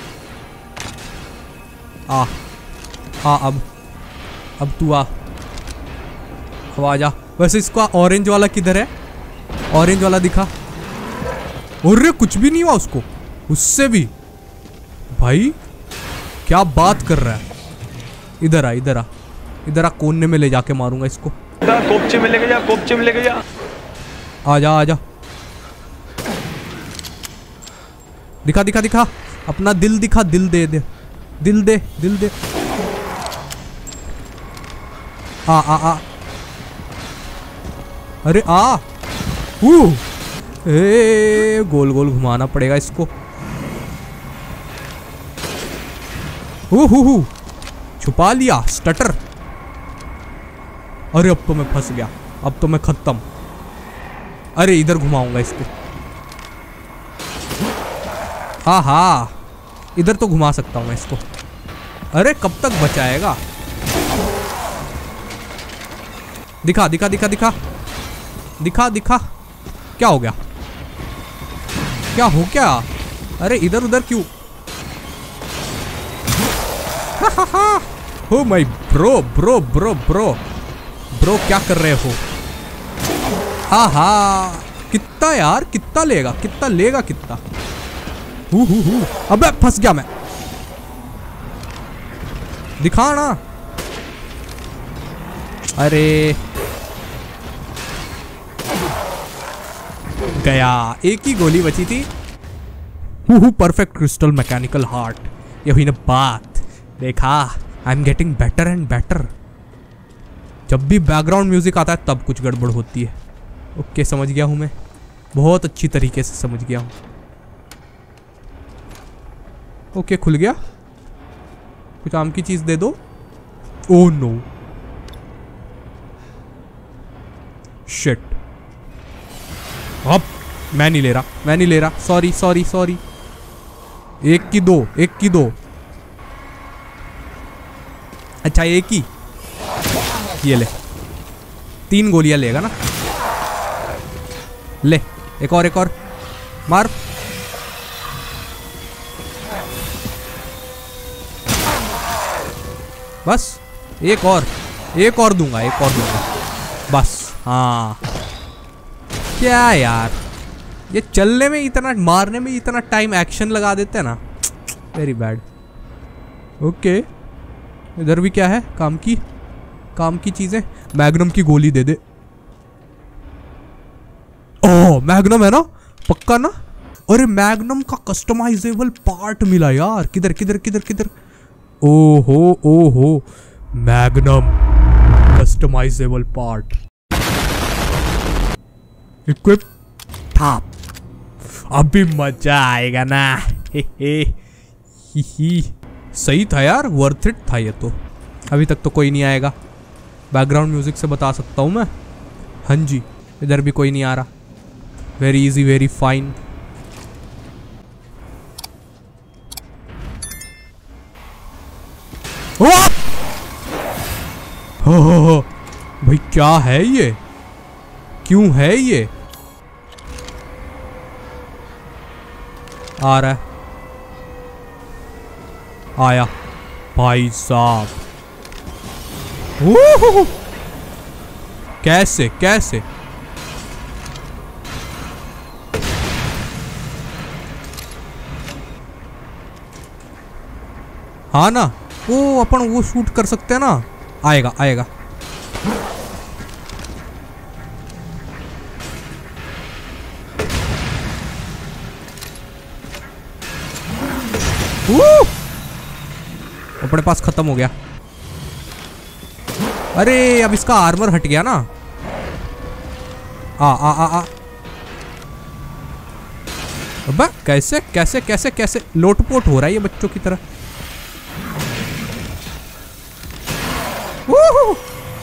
आ आ अब अब तू आ, अब आ जा। वैसे इसका ऑरेंज वाला किधर है? ऑरेंज वाला दिखा। अरे कुछ भी नहीं हुआ उसको, उससे भी। भाई क्या बात कर रहा है? इधर आ इधर आ इधर आ, कोने में ले जाके मारूंगा इसको। कोपचे में लेके जा, कोपचे में लेके जा। आजा आजा, दिखा दिखा दिखा अपना दिल दिखा, दिल दे दे, दिल दे दिल दे। आ आ आ अरे आ ऊ ए गोल गोल घुमाना पड़ेगा इसको। हु हु हु छुपा लिया स्टटर। अरे अब तो मैं फंस गया, अब तो मैं खत्म। अरे इधर घुमाऊंगा इसको। हाँ हाँ इधर तो घुमा सकता हूँ मैं इसको। अरे कब तक बचाएगा? दिखा दिखा दिखा दिखा दिखा दिखा। क्या हो गया? क्या हो क्या? अरे इधर उधर क्यों? Oh my bro bro bro bro bro क्या कर रहे हो? हाँ हाँ कितना यार, कितना लेगा कितना लेगा कितना? हु हु हु अबे फंस गया मैं। दिखा ना। अरे गया, एक ही गोली बची थी। हु हु परफेक्ट क्रिस्टल मैकेनिकल हार्ट। ये हुई ना बात। देखा, I am getting better and better. जब भी बैकग्राउंड म्यूजिक आता है तब कुछ गड़बड़ होती है। ओके समझ गया हूं मैं, बहुत अच्छी तरीके से समझ गया हूं। ओके खुल गया। कुछ काम की चीज दे दो। Oh no shit. अब मैं नहीं ले रहा, मैं नहीं ले रहा। Sorry sorry sorry. एक की दो, एक की दो। अच्छा एक ही, ये ले। तीन गोलियां लेगा ना? ले एक और, एक और मार। बस एक और, एक और दूंगा, एक और दूंगा बस। हाँ क्या यार, ये चलने में इतना, मारने में इतना टाइम एक्शन लगा देते हैं ना। Very bad. ओके इधर भी क्या है? काम की काम की चीजें। मैग्नम की गोली दे दे। ओह मैग्नम है ना, पक्का ना? अरे मैग्नम का कस्टमाइजेबल पार्ट मिला यार। किधर किधर किधर किधर? ओहो ओहो magnum customisable part. Equip top. अभी मजा आएगा ना। हे हे ही ही। सही था यार, वर्थ इट था ये तो। अभी तक तो कोई नहीं आएगा, बैकग्राउंड म्यूजिक से बता सकता हूँ मैं। हाँ जी इधर भी कोई नहीं आ रहा। Very easy, very fine. हो हो हो भाई क्या है ये? क्यों है ये? आ रहा है, आया भाई साहब। कैसे कैसे? हाँ ना, वो अपन वो शूट कर सकते हैं ना। आएगा आएगा। अपने पास खत्म हो गया। अरे अब इसका आर्मर हट गया ना। आ आ आ आ अबे कैसे कैसे कैसे कैसे लोटपोट हो रहा है ये बच्चों की तरह। वूहू!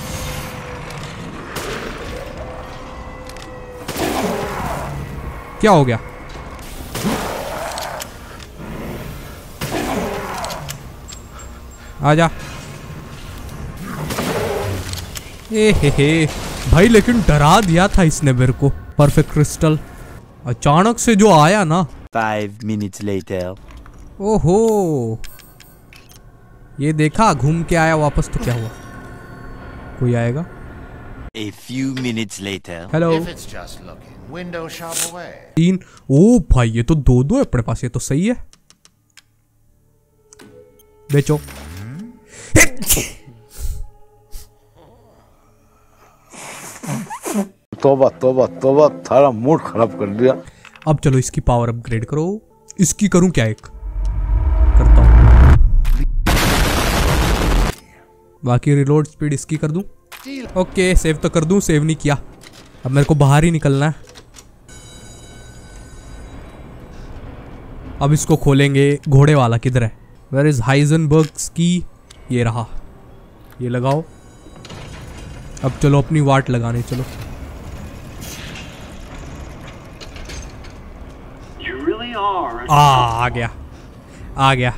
क्या हो गया? आजा। ए हे हे भाई, लेकिन डरा दिया था इसने मेरे को। परफेक्ट क्रिस्टल अचानक से जो आया ना। Five minutes later. ओहो, ये देखा घूम के आया वापस तो क्या हुआ? कोई आएगा? A few minutes later. Hello. If it's just looking, window shop away. तीन। ओ भाई ये तो दो दो है अपने पास, ये तो सही है। बेचो। तोबा तोबा तोबा, थारा मूड खराब कर दिया। अब चलो इसकी पावर अपग्रेड करो। इसकी करूं क्या? एक करता हूं। बाकी रिलोड स्पीड इसकी कर दूं। ओके सेव तो कर दूं, सेव नहीं किया। अब मेरे को बाहर ही निकलना है। अब इसको खोलेंगे। घोड़े वाला किधर है? वेयर इज हाइजनबर्ग्स की? ये रहा, ये लगाओ। अब चलो अपनी वाट लगाने चलो। आ, आ गया आ गया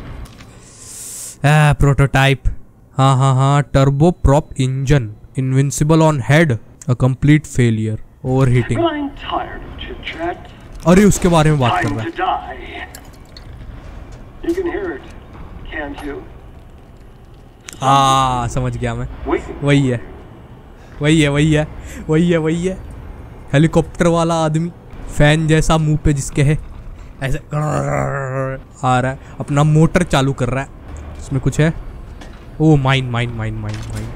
प्रोटोटाइप। हाँ हाँ हाँ, turbo prop engine, invincible on head, a complete failure, overheating. I'm tired of chit chat. अरे उसके बारे में बात कर Time रहा to die. You can hear it, can't you? है। हाँ समझ गया मैं। Waiting. वही है वही है वही है वही है वही है हेलीकॉप्टर वाला आदमी, फैन जैसा मुंह पे जिसके है, ऐसे आ रहा है, अपना मोटर चालू कर रहा है। इसमें कुछ है? Oh mine mine mine mine mine.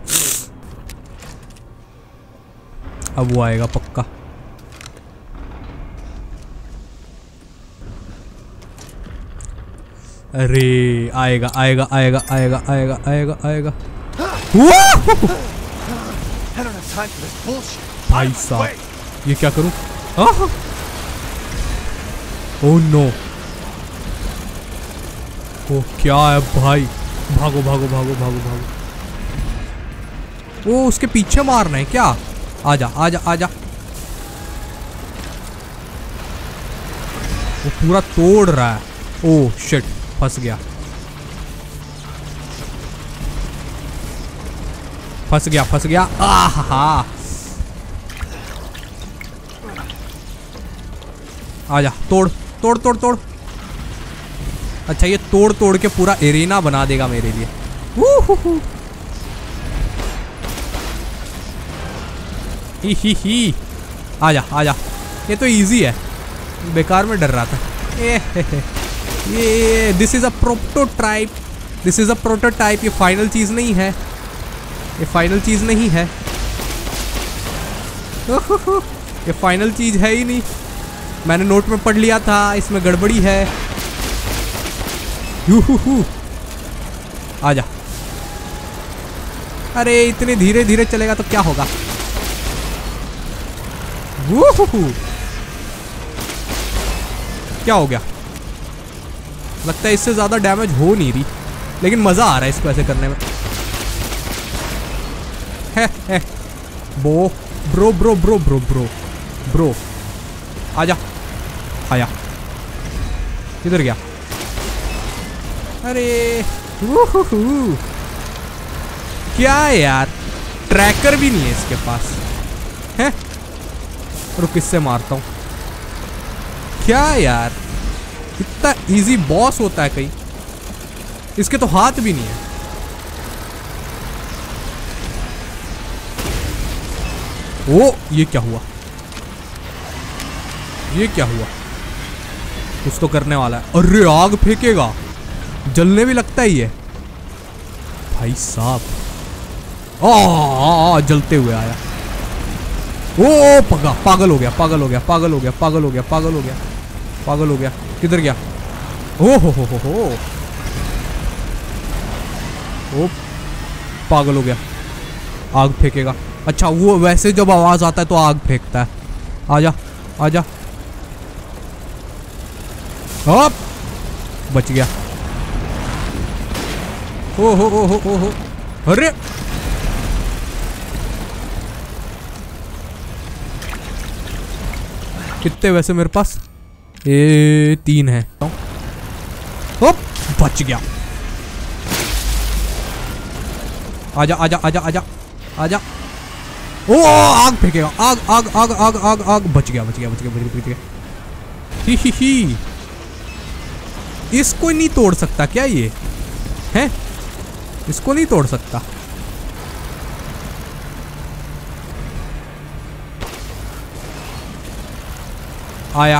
अब वो आएगा पक्का। अरे आएगा आएगा आएगा आएगा आएगा आएगा आएगा। I don't have time for this bullshit. भाई साहब ये क्या करूं? ओह नो, ओ क्या है भाई? भागो भागो भागो भागो भागो। ओ उसके पीछे मारना है क्या? आजा आजा आजा। वो पूरा तोड़ रहा है। ओ शिट, फंस गया फंस गया फंस गया। आहा, आजा, तोड़ तोड़ तोड़ तोड़। अच्छा ये तोड़ तोड़ के पूरा एरिना बना देगा मेरे लिए। ही ही ही। आजा आजा, ये तो इजी है, बेकार में डर रहा था। ए, हे, हे। ये this is a prototype, this is a prototype. ये फाइनल चीज नहीं है, ये फाइनल चीज नहीं है, ये फाइनल चीज है ही नहीं। मैंने नोट में पढ़ लिया था, इसमें गड़बड़ी है। यू हु हु। आजा। अरे इतने धीरे धीरे चलेगा तो क्या होगा? Woo hoo hoo. क्या हो गया? लगता है इससे ज्यादा डैमेज हो नहीं रही, लेकिन मजा आ रहा है इसको ऐसे करने में। है, है। बो bro bro bro bro bro bro. आजा आया। किधर गया? अरे वूहू। क्या है यार, ट्रैकर भी नहीं है इसके पास है। रुक किससे मारता हूँ। क्या यार, इतना इजी बॉस होता है कहीं? इसके तो हाथ भी नहीं है। ओ ये क्या हुआ? ये क्या हुआ? कुछ तो करने वाला है। अरे आग फेंकेगा, जलने भी लगता ही है भाई साहब। आ जलते हुए आया। ओ पगा, पागल हो गया पागल हो गया पागल हो गया पागल हो गया पागल हो गया पागल हो गया। किधर गया? ओ हो हो हो हो। ओ पागल हो गया आग फेंकेगा। अच्छा वो वैसे जब आवाज आता है तो आग फेंकता है। आजा आजा, हप, बच गया। ओ हो हो हो हो हो, अरे कितने वैसे मेरे पास? ए तीन है। हप, बच गया। आजा आजा आजा आजा आजा। ओ आग फेंकेगा, आग आग आग आग आग आग, बच गया बच गया बच गया बच गया बच गया। ही ही ही, इसको नहीं तोड़ सकता क्या ये है? इसको नहीं तोड़ सकता। आया।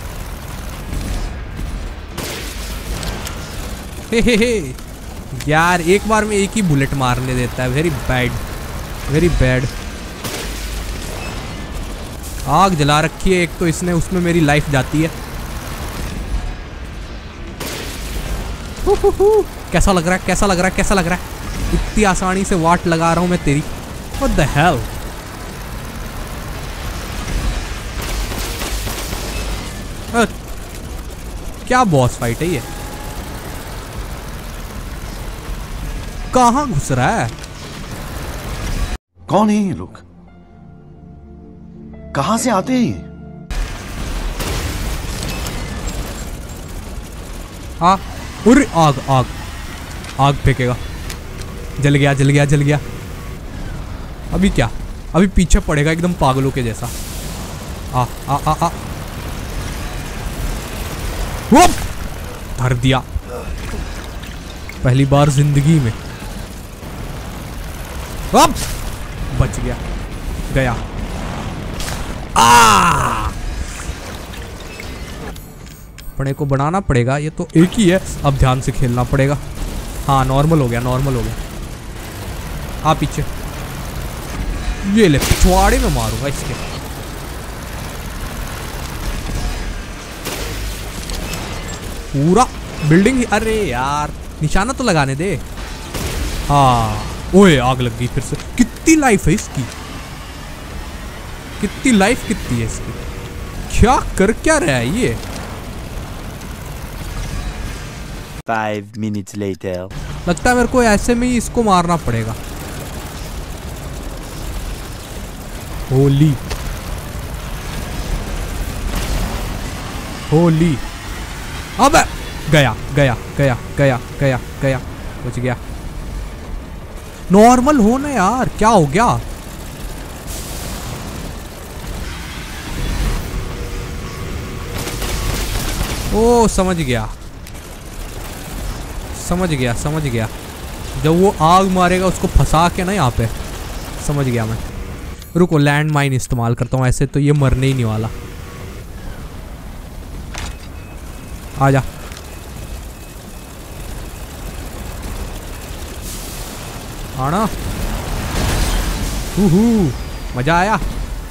हे हे हे यार, एक बार में एक ही बुलेट मारने देता है। Very bad, very bad. आग जला रखी है एक तो इसने, उसमें मेरी लाइफ जाती है। हु हु हु। कैसा लग रहा है, कैसा लग रहा है, कैसा लग रहा है? इतनी आसानी से वाट लगा रहा हूं मैं तेरी। What the hell? आ, क्या बॉस फाइट है ये? कहां घुस रहा है? कौन है ये लोग? कहां से आते हैं ये? हाँ, उर आग आग आग फेंकेगा। जल गया जल गया जल गया। अभी क्या? अभी पीछे पड़ेगा एकदम पागलों के जैसा। आ आ आ आ वो धर दिया पहली बार जिंदगी में। अब बच गया, गया। आ अपने को बनाना पड़ेगा, ये तो एक ही है। अब ध्यान से खेलना पड़ेगा। हाँ नॉर्मल हो गया, नॉर्मल हो गया। आ पीछे, ये ले पिछवाड़े में मारूंगा इसके। पूरा बिल्डिंग ही, अरे यार निशाना तो लगाने दे। हाँ ओए आग लग गई फिर से। कितनी लाइफ है इसकी, कितनी लाइफ कितनी है इसकी? क्या कर क्या रहा है ये? Five minutes later. लगता है मेरे को ऐसे में ही इसको मारना पड़ेगा। होली होली। अब गया गया गया गया गया गया, बच गया। नॉर्मल हो ना यार, क्या हो गया? ओ समझ गया समझ गया समझ गया। जब वो आग मारेगा उसको फंसा के ना यहाँ पे, समझ गया मैं। रुको लैंड माइन इस्तेमाल करता हूँ, ऐसे तो ये मरने ही नहीं वाला। आजा। आना। हूहू, मजा आया।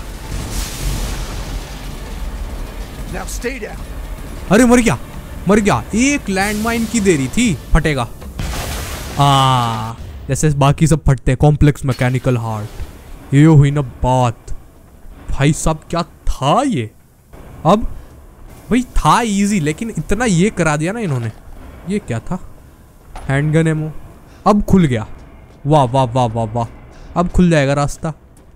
Now stay down. अरे मर गया मर गया। एक लैंडमाइन की देरी थी, फटेगा। आ जैसे बाकी सब फटते हैं। कॉम्प्लेक्स मैकेनिकल हार्ट, ये हुई ना बात। भाई साहब क्या था ये? अब भाई था इजी, लेकिन इतना ये करा दिया ना इन्होंने। ये क्या था? Handgun ammo. अब खुल गया। वाह वाह वाह वाह वाह, अब खुल जाएगा रास्ता।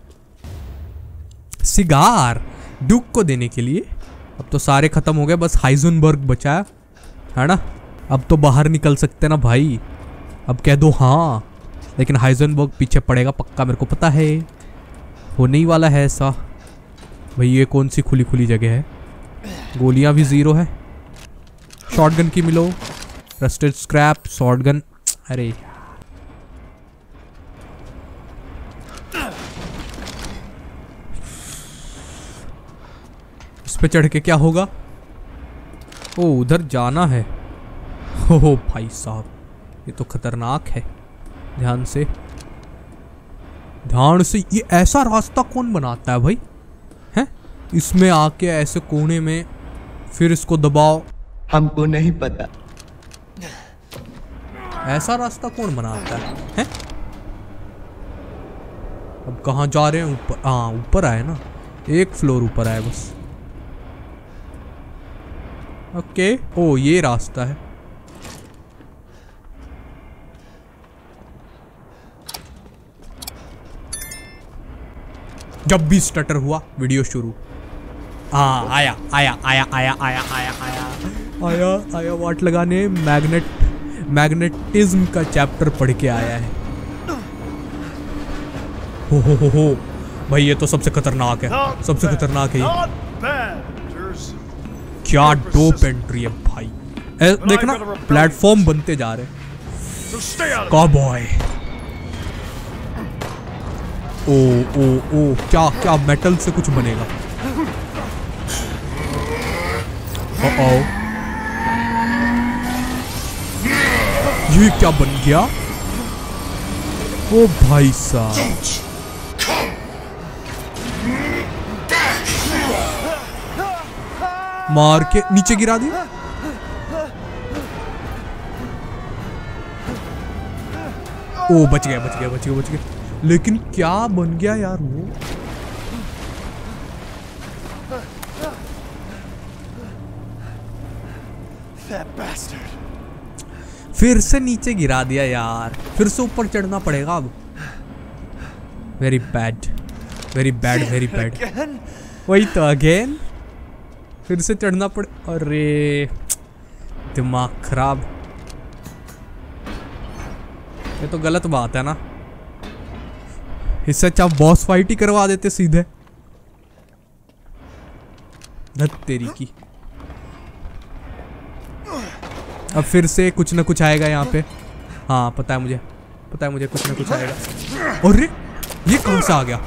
सिगार ड्यूक को देने के लिए। अब तो सारे खत्म हो गए, बस हाइजेनबर्ग बचा है ना। अब तो बाहर निकल सकते ना भाई। अब कह दो हाँ, लेकिन हाइजेनबर्ग पीछे पड़ेगा पक्का, मेरे को पता है। होने ही वाला है ऐसा। भाई ये कौन सी खुली खुली जगह है? गोलियां भी जीरो है। शॉटगन की मिलो, रस्टेड स्क्रैप, शॉटगन। अरे इस पे चढ़ के क्या होगा? ओ उधर जाना है। हो भाई साहब ये तो खतरनाक है। ध्यान से ध्यान से। ये ऐसा रास्ता कौन बनाता है भाई? हैं? इसमें आके ऐसे कोने में, फिर इसको दबाओ। हमको नहीं पता। ऐसा रास्ता कौन बनाता है? हैं? कहाँ जा रहे हैं? ऊपर, हाँ ऊपर आए ना, एक फ्लोर ऊपर आए बस। ओके, ओ ये रास्ता है। जब भी स्टटर हुआ वीडियो शुरू। हाँ आया आया आया आया आया आया आया आया आया वाट लगाने। मैग्नेट मैग्नेटिज्म का चैप्टर पढ़ के आया है। हो हो हो हो भाई ये तो सबसे खतरनाक है, सबसे खतरनाक है ये। क्या डोप एंट्री है भाई। ए, देखना प्लेटफॉर्म बनते जा रहे। कॉबॉय। ओ ओ ओ क्या क्या मेटल से कुछ बनेगा। ओ ओ ये क्या बन गया? ओ भाई साहब, मार के नीचे गिरा दिया। ओ बच गया बच गया बच गया बच गया। लेकिन क्या बन गया यार वो? फिर से नीचे गिरा दिया यार, फिर से ऊपर चढ़ना पड़ेगा अब। Very bad very bad very bad. वही तो अगेन फिर से चढ़ना पड़े। अरे दिमाग खराब, ये तो गलत बात है ना। इससे अच्छा बॉस फाइट ही करवा देते सीधे। धत तेरी की। अब फिर से कुछ ना कुछ आएगा यहाँ पे। हाँ पता है मुझे, पता है मुझे कुछ ना कुछ आएगा। अरे ये कौन सा आ गया?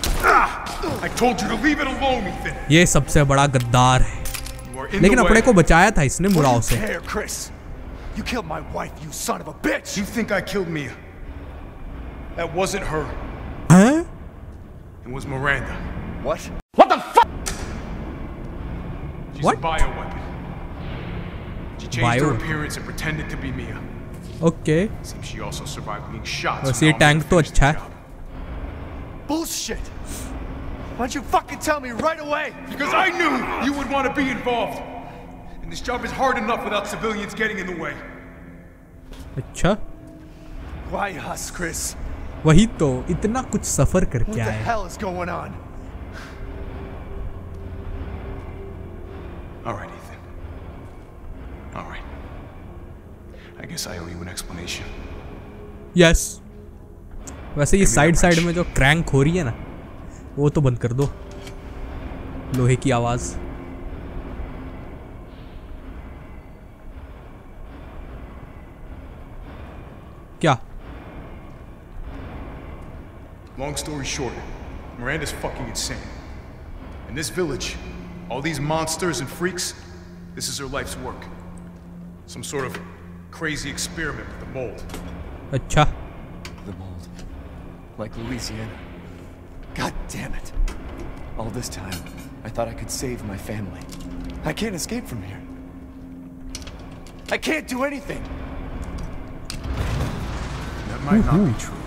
ये सबसे बड़ा गद्दार है, लेकिन अपने को बचाया था इसने मुराव से। You killed my wife, you son of a bitch! You think I killed Mia? That wasn't her. Huh? It was Miranda. What? What the fuck? She's What? a bioweapon. She changed Bio? her appearance and pretended to be Mia. Okay. Seems she also survived being shot. वैसे ये tank तो अच्छा है। Bullshit! Why don't you fucking tell me right away? Because I knew you would want to be involved. And this job is hard enough without civilians getting in the way. अच्छा। Why us, Chris? वही तो, इतना कुछ सफर करके What the आए। hell is going on? All right, Ethan. All right. I guess I owe you an explanation. Yes. वैसे ये side side में जो क्रैंक हो रही है ना, वो तो बंद कर दो। लोहे की आवाज। क्या? Long story short, Miranda's fucking insane. In this village, all these monsters and freaks, this is her life's work. Some sort of crazy experiment with the mold. अच्छा। The mold. Like Louisiana. God damn it. All this time, I thought I could save my family. I can't escape from here. I can't do anything. That might not be true.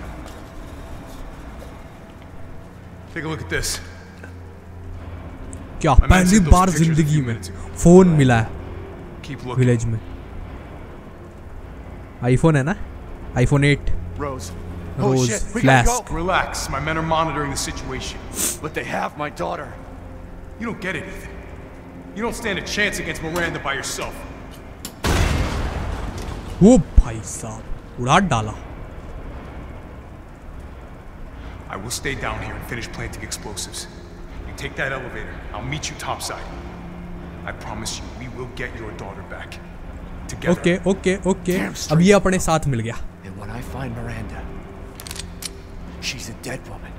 Take a look at this. क्या पहली बार जिंदगी में phone मिला है village में। IPhone है ना, iPhone eight. Rose. Rose, shit, we Flask. gotta go. Relax, my men are monitoring the situation. But they have my daughter. You don't get it, Ethan. You don't stand a chance against Miranda by yourself. वो भाई साहब उड़ा डाला। I will stay down here and finish planting explosives. You take that elevator. I'll meet you topside. I promise you, we will get your daughter back. Together. Okay okay okay, अब ये अपने साथ मिल गया। And when I find Miranda, she's a dead woman.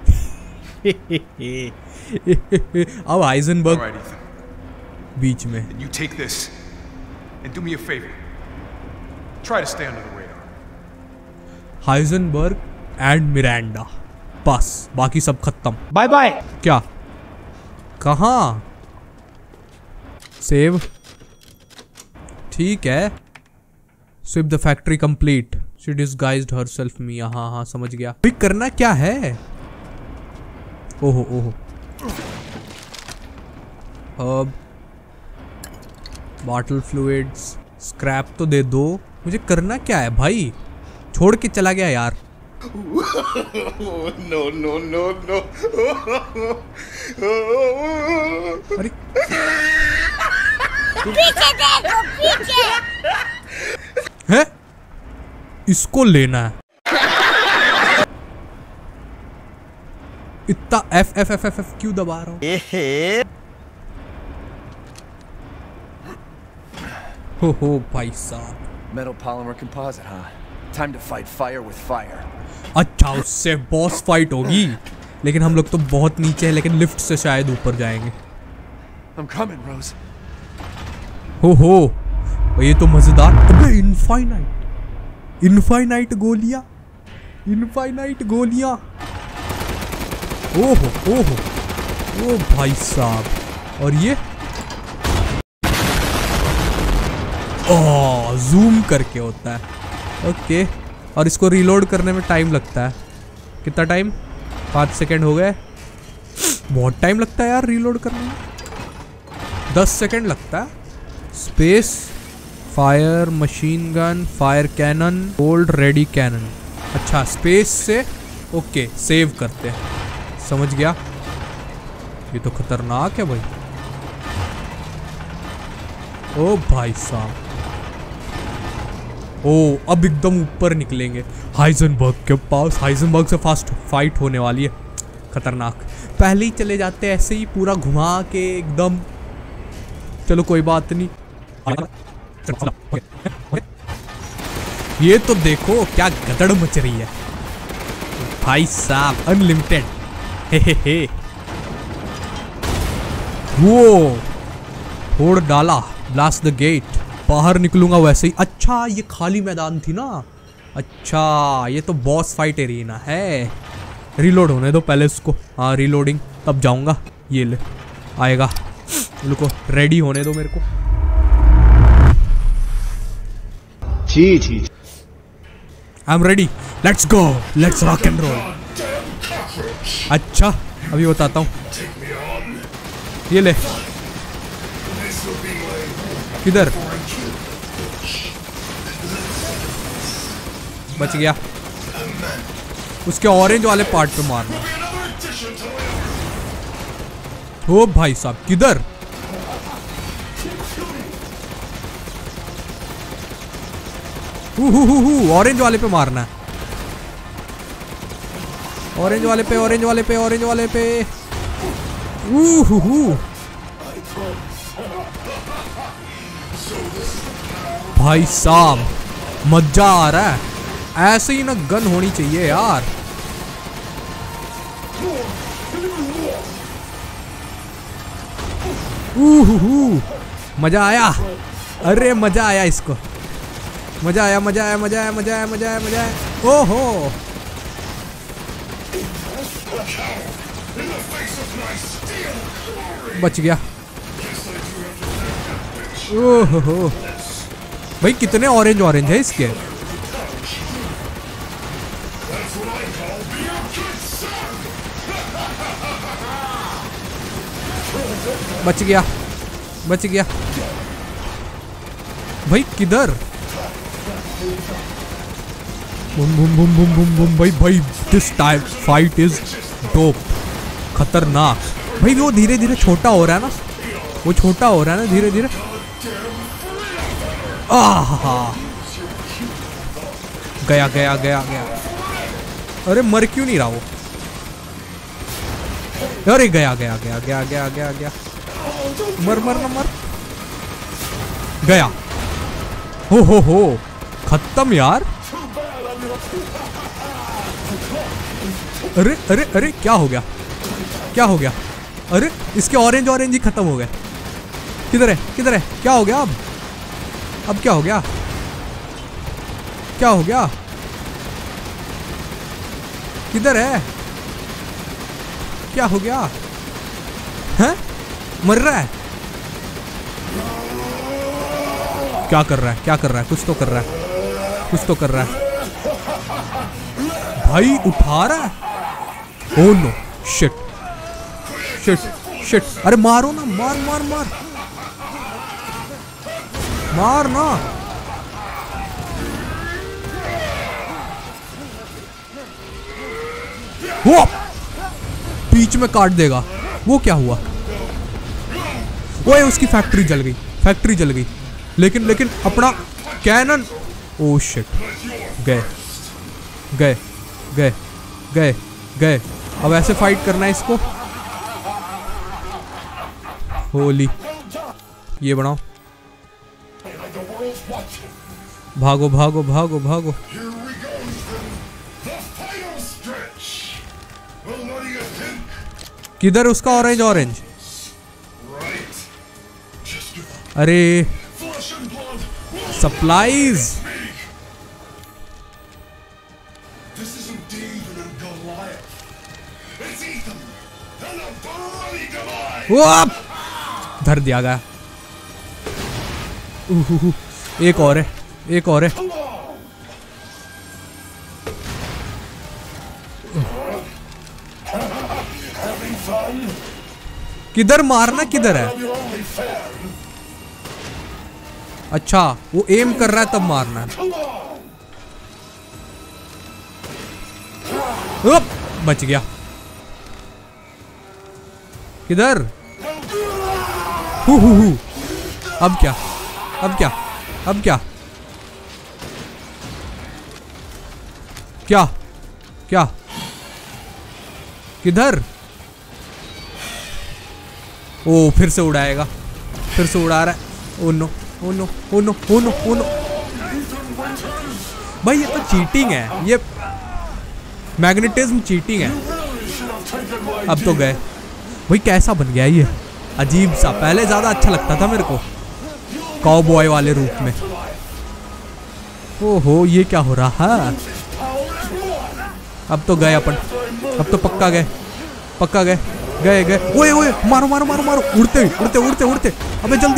अब Heisenberg All right, Ethan. बीच में। Then you take this and do me a favor. Try to stay under the radar. Heisenberg and Miranda, बस बाकी सब खत्म। Bye bye. क्या? कहाँ? Save. ठीक है। Sweep the factory complete. She disguised herself me. हाँ हाँ समझ गया। भाई करना क्या है? ओहो ओहो। अब बॉटल फ्लूइड्स, स्क्रैप तो दे दो। मुझे करना क्या है भाई? छोड़ के चला गया यार। No no no no. अरे पीछे देखो, पीछे। है? इसको लेना है। इतना F F F F F क्यों दबा रहा हूँ? हो हो भाई साहब। Metal polymer composite, huh? Time to fight fire with fire. अच्छा, उससे बॉस फाइट होगी। लेकिन हम लोग तो बहुत नीचे हैं, लेकिन लिफ्ट से शायद ऊपर जाएंगे। I'm coming, Rose. हो हो, ये तो मजेदार। अबे इनफाइनाइट, इनफाइनाइट गोलियां, इनफाइनाइट गोलियां। ओहो ओहो, ओ भाई साहब। और ये ओह, जूम करके होता है। ओके, और इसको रीलोड करने में टाइम लगता है। कितना टाइम? पाँच सेकंड हो गए। बहुत टाइम लगता है यार रीलोड करने में। दस सेकंड लगता है। Space, fire, machine gun, fire cannon, hold ready cannon. अच्छा, स्पेस से ओके सेव करते हैं। समझ गया। ये तो खतरनाक है भाई। ओ भाई साहब। ओ, अब एकदम ऊपर निकलेंगे हाइजनबर्ग के पास। हाइजनबर्ग से फास्ट फाइट होने वाली है। खतरनाक। पहले ही चले जाते हैं ऐसे ही पूरा घुमा के एकदम। चलो कोई बात नहीं। ये तो देखो क्या गदड़ मच रही है भाई साहब। अनलिमिटेड। Hey hey hey. वो फोड़ डाला। Blast the gate. बाहर निकलूंगा वैसे ही। अच्छा, ये खाली मैदान थी ना। अच्छा, ये तो बॉस फाइट एरिना है। रीलोड होने दो पहले इसको। हाँ, रीलोडिंग तब जाऊंगा। ये ले आएगा। रुको, रेडी होने दो मेरे को। जी जी, I am ready. Let's go, let's rock and roll. अच्छा, अभी बताता हूँ। ये ले। किधर? बच गया। उसके ऑरेंज वाले पार्ट पे मारना। ओ भाई साहब, किधर? हु हु हु हु, ऑरेंज वाले पे मारना है। ऑरेंज वाले पे, ऑरेंज वाले पे, ऑरेंज वाले पे। हु हु हु। भाई साहब, मजा आ रहा है। ऐसे ही ना गन होनी चाहिए यार। उहुहु, मजा आया। अरे मजा आया इसको। मजा आया, मजा आया, मजा आया, मजा आया, मजा आया, मजा आया। ओहो, बच गया। ओहो भाई, कितने ऑरेंज ऑरेंज है इसके। बच गया, बच गया भाई। किधर? बुम बुम बुम बुम बुम बुम। भाई भाई, this time fight is dope. खतरनाक भाई। वो धीरे धीरे छोटा हो रहा है ना, वो छोटा हो रहा है ना धीरे धीरे। आहा, गया गया गया गया। अरे मर क्यों नहीं रहा वो? अरे गया गया गया गया गया गया गया। मर मर न मर। गया। हो हो हो, खत्म यार। अरे अरे अरे, क्या हो गया? क्या हो गया? अरे इसके ऑरेंज ऑरेंज ही खत्म हो गए। किधर है? किधर है? क्या हो गया अब? अब क्या हो गया? क्या हो गया? किधर है? क्या हो गया? हैं? मर रहा है? क्या कर रहा है? क्या कर रहा है? कुछ तो कर रहा है, कुछ तो कर रहा है भाई। उठा रहा है। Oh no shit. Shit shit, अरे मारो ना, मार मार मार मार ना। वो बीच में काट देगा। वो क्या हुआ? ओए उसकी फैक्ट्री जल गई, फैक्ट्री जल गई। लेकिन लेकिन अपना कैनन, ओ शिट, गए गए गए गए गए। अब ऐसे फाइट करना है इसको। होली, ये बनाओ। भागो भागो भागो भागो। किधर उसका ऑरेंज ऑरेंज? अरे सप्लाईज। धर दिया गया। एक और है, एक और है। किधर मारना, किधर है? अच्छा वो एम कर रहा है तब मारना है। उप, बच गया। किधर? हु हु हु। अब क्या, अब क्या, अब क्या क्या क्या किधर? ओ फिर से उड़ाएगा, फिर से उड़ा रहा है। Oh no oh no oh no oh no oh no. भाई ये तो चीटिंग है, ये मैग्नेटिज्म चीटिंग है। अब तो गए भाई। कैसा बन गया ये, अजीब सा। पहले ज्यादा अच्छा लगता था मेरे को काउबॉय वाले रूप में। ओहो ये क्या हो रहा है? अब तो गए अपन, अब तो पक्का गए, पक्का गए गए गए। ओए ओए मारो मारो मारो मारो। उड़ते उड़ते उड़ते उड़ते। अबे जल्दी।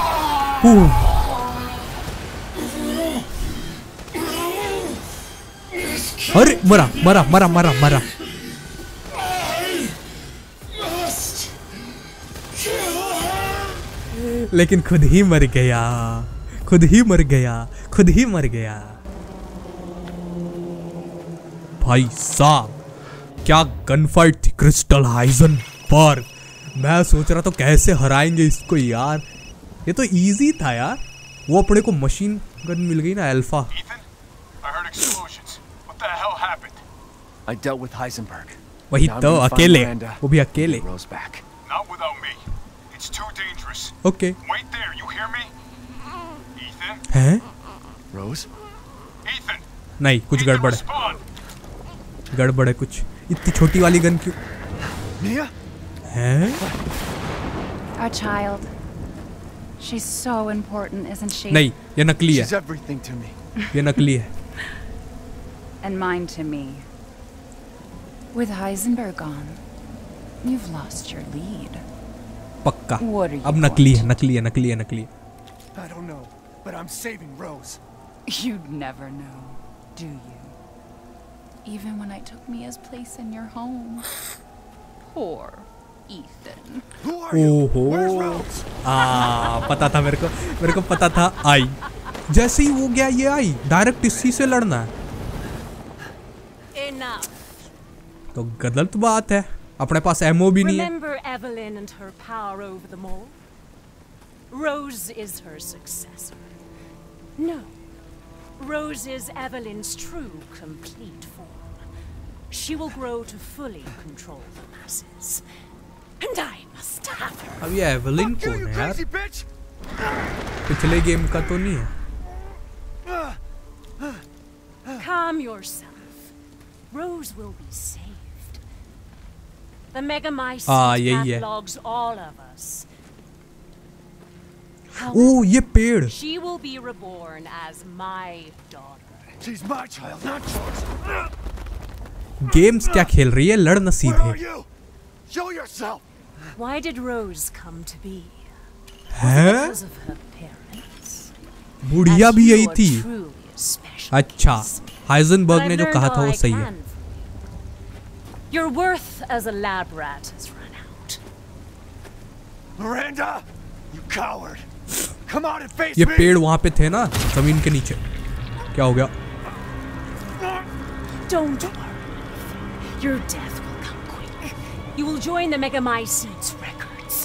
अरे मरा मरा मरा मरा मरा। लेकिन खुद ही मर गया, खुद ही मर गया, खुद ही मर गया। भाई साहब क्या गन फाइट थी क्रिस्टल हाइजेनबर्ग। मैं सोच रहा था कैसे हराएंगे इसको यार। ये तो इजी था यार। वो अपने को मशीन गन मिल गई ना, alpha. I dealt with Heisenberg. वही तो अकेले, वो भी अकेले। Not without me. It's too dangerous. Okay. Wait there, you hear me? Ethan? हैं? Rose? Ethan? नहीं, कुछ गड़बड़ है, गड़बड़ है कुछ। इतनी छोटी वाली गन क्यों? Mia? हैं? Our child. She's so important, isn't she? नहीं, ये नकली है। She's everything to me. ये नकली है। And mine to me. With Heisenberg gone, you've lost your lead. पक्का। What are you अब नकली है, नकली है, नकली है, नकली है। I don't know, but I'm saving Rose. You'd never know, do you? Even when I took Mia's place in your home. Poor Ethan. Who are you? ओहो। Where's Rose? आ, पता था मेरे को, मेरे को पता था। आई जैसे ही वो गया ये आई, डायरेक्ट इसी से लड़ना है। Enough. तो गलत बात है, अपने पास एमओ भी नहीं है। Remember Evelyn and her power over them all? Rose is her successor. No. Rose is Evelyn's true, complete form. She will grow to fully control the masses. And I must have her. अब ये Evelyn कौन है यार? पिछले game का तो नहीं है। Calm yourself. Rose will be saved. The Megamycete हाँ, यही है। catalogs all of us. ओ ये पेड़। She will be reborn as my daughter. She's my child, not yours. Games क्या खेल रही है? लड़ न Where सीधे। are you? Show yourself. Why did Rose come to be? हैं? Because of her parents. बुढ़िया भी यही थी। Truly a special अच्छा, हाइजेनबर्ग I've ने जो learned कहा था all वो I सही है। can. Your worth as a lab rat has run out. Miranda, you coward. Come on and face ये me. पेड़ वहां पे थे ना जमीन के नीचे, क्या हो गया? Don't worry. Your death will come quick. You will join the Megamycetes records.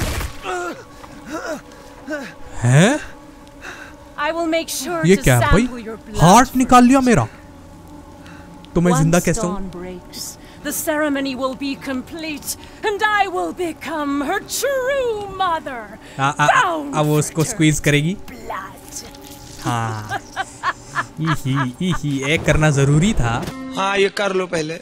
हैं? I will make sure ये to क्या है भाई? sample your blood. हार्ट निकाल लिया मेरा, तो मैं जिंदा Once कैसे dawn हूँ? breaks, the ceremony will be complete, and I will become her true mother. Uh, uh, bound अब वो for उसको स्क्वीज करेगी। blood. हाँ, इही इही ये करना जरूरी था। हाँ ये कर लो पहले।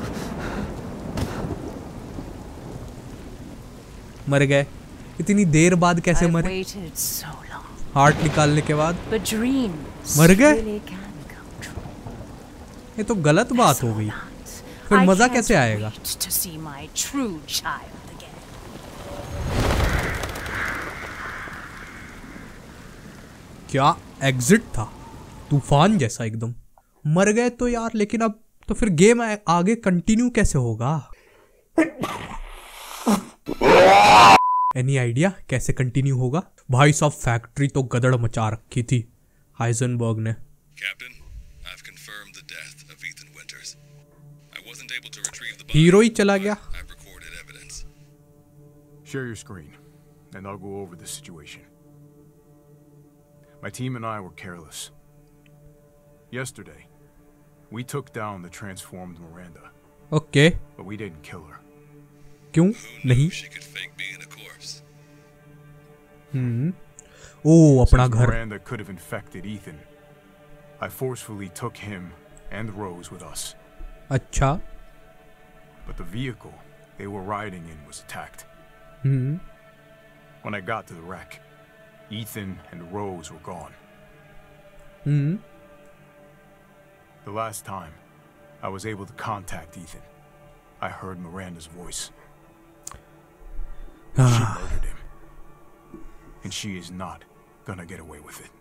मर गए, इतनी देर बाद कैसे I've मरे? waited so long. हार्ट निकालने के बाद But dreams मर गए? really can come true. ये तो गलत बात हो गई, फिर I मजा can't कैसे आएगा? wait to see my true child again. क्या एग्जिट था, तूफान जैसा एकदम। मर गए तो यार, लेकिन अब तो फिर गेम आगे कंटिन्यू कैसे होगा? एनी आइडिया कैसे कंटिन्यू होगा? भाई साहब फैक्ट्री तो गदड़ मचा रखी थी हाइजनबर्ग ने। हीरो ही चला गया। Share your screen, and I'll go over the situation. My team and I were careless. Yesterday, we took down the transformed Miranda. Okay. But we didn't kill her. क्यों नहीं? हम्म, ओ अपना घर। Miranda could have infected Ethan. I forcefully took him and Rose with us. अच्छा। But the vehicle they were riding in was attacked. Hmm. When I got to the wreck, Ethan and Rose were gone. Hmm. The last time I was able to contact Ethan, I heard Miranda's voice. She murdered him. And she is not gonna get away with it.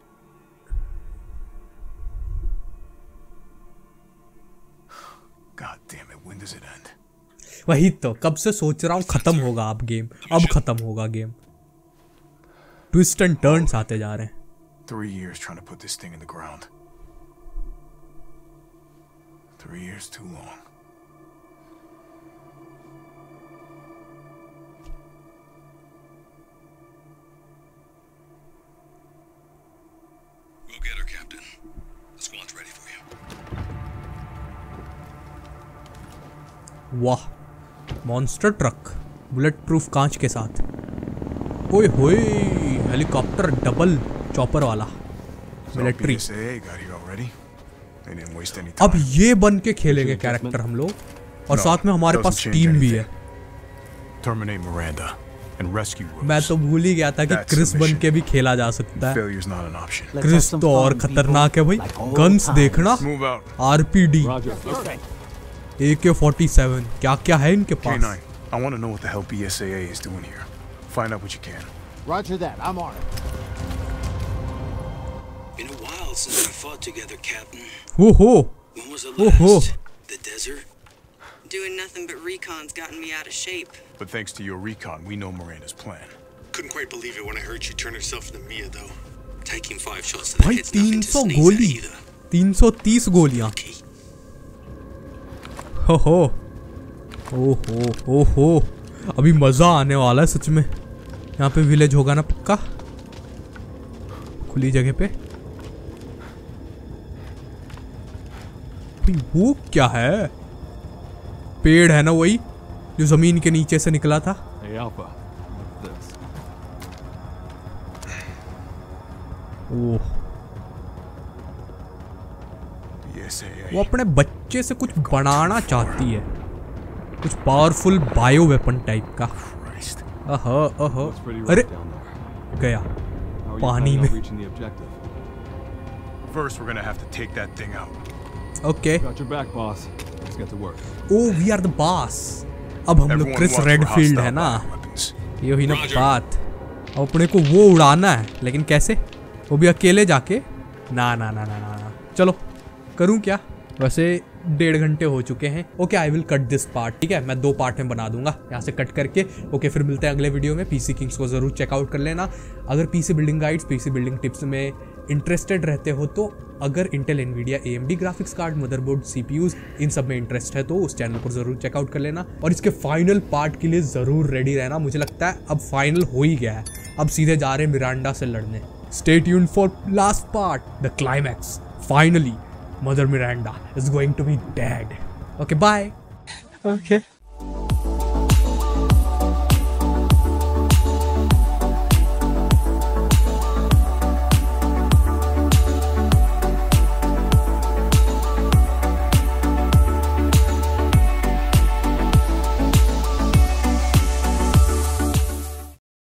God damn it, when does it end? वही तो कब से सोच रहा हूँ खत्म होगा अब गेम, अब खत्म होगा गेम। ट्विस्ट एंड टर्न्स आते जा रहे हैं। Three years trying to put this thing in the ground. Three years too long. We'll get her, Captain. The squad's ready for you. वाह, मॉन्स्टर ट्रक बुलेट प्रूफ कांच के साथ। ओए होए, हेलीकॉप्टर डबल चॉपर वाला मिलिट्री। अब ये बन के खेलेंगे कैरेक्टर हम लोग, और साथ में हमारे पास टीम भी है। मैं तो भूल ही गया था कि क्रिस बन के भी खेला जा सकता है। क्रिस तो और खतरनाक है भाई। गन्स देखना, आरपीडी, ए के फोर्टी सेवन, क्या क्या है इनके पास। I want to know what the hell B S A A is doing here. Find out what you can. Roger that. I'm on it. Been a while since we fought together, Captain. Oh ho. When was the Oh ho. last? The desert? Doing nothing but recon's gotten me out of shape. But thanks to your recon, we know Miranda's plan. Couldn't quite believe it when I heard she turned herself into Mia, though. Taking five shots to the भाई head's nothing तीन to सौ sneeze at गोली, either. तीन सौ तीस गोलियां। हो हो ओ हो ओ हो, अभी मजा आने वाला है सच में। यहाँ पे विलेज होगा ना पक्का, खुली जगह पे। वो क्या है? पेड़ है ना वही जो जमीन के नीचे से निकला था। Hey, Alpha. What's this? ओह, वो अपने बच्चे से कुछ बनाना चाहती है, कुछ पावरफुल बायो वेपन टाइप का। अह अह, अरे गया पानी में। First, we're gonna have to take that thing out. Okay. Got your back, boss. Let's get to work. Oh, we are the boss. अब हम लोग क्रिस रेडफील्ड है ना, ये हुई ना बात। अपने को वो उड़ाना है, लेकिन कैसे? वो भी अकेले जाके? ना ना ना ना ना, चलो करूं क्या? वैसे डेढ़ घंटे हो चुके हैं। Okay I will cut this part, ठीक है, मैं दो पार्ट में बना दूंगा यहाँ से कट करके। ओके फिर मिलते हैं अगले वीडियो में। पीसी किंग्स को जरूर चेकआउट कर लेना। अगर PC building guides, PC building tips में इंटरेस्टेड रहते हो तो अगर Intel Nvidia AMD graphics card, motherboard, CPUs इन सब में इंटरेस्ट है तो उस चैनल को जरूर चेकआउट कर लेना। और इसके फाइनल पार्ट के लिए जरूर रेडी रहना। मुझे लगता है अब फाइनल हो ही गया है, अब सीधे जा रहे हैं मिरांडा से लड़ने। Stay tuned for last part, the climax. Finally mother Miranda is going to be dead. Okay, bye. Okay.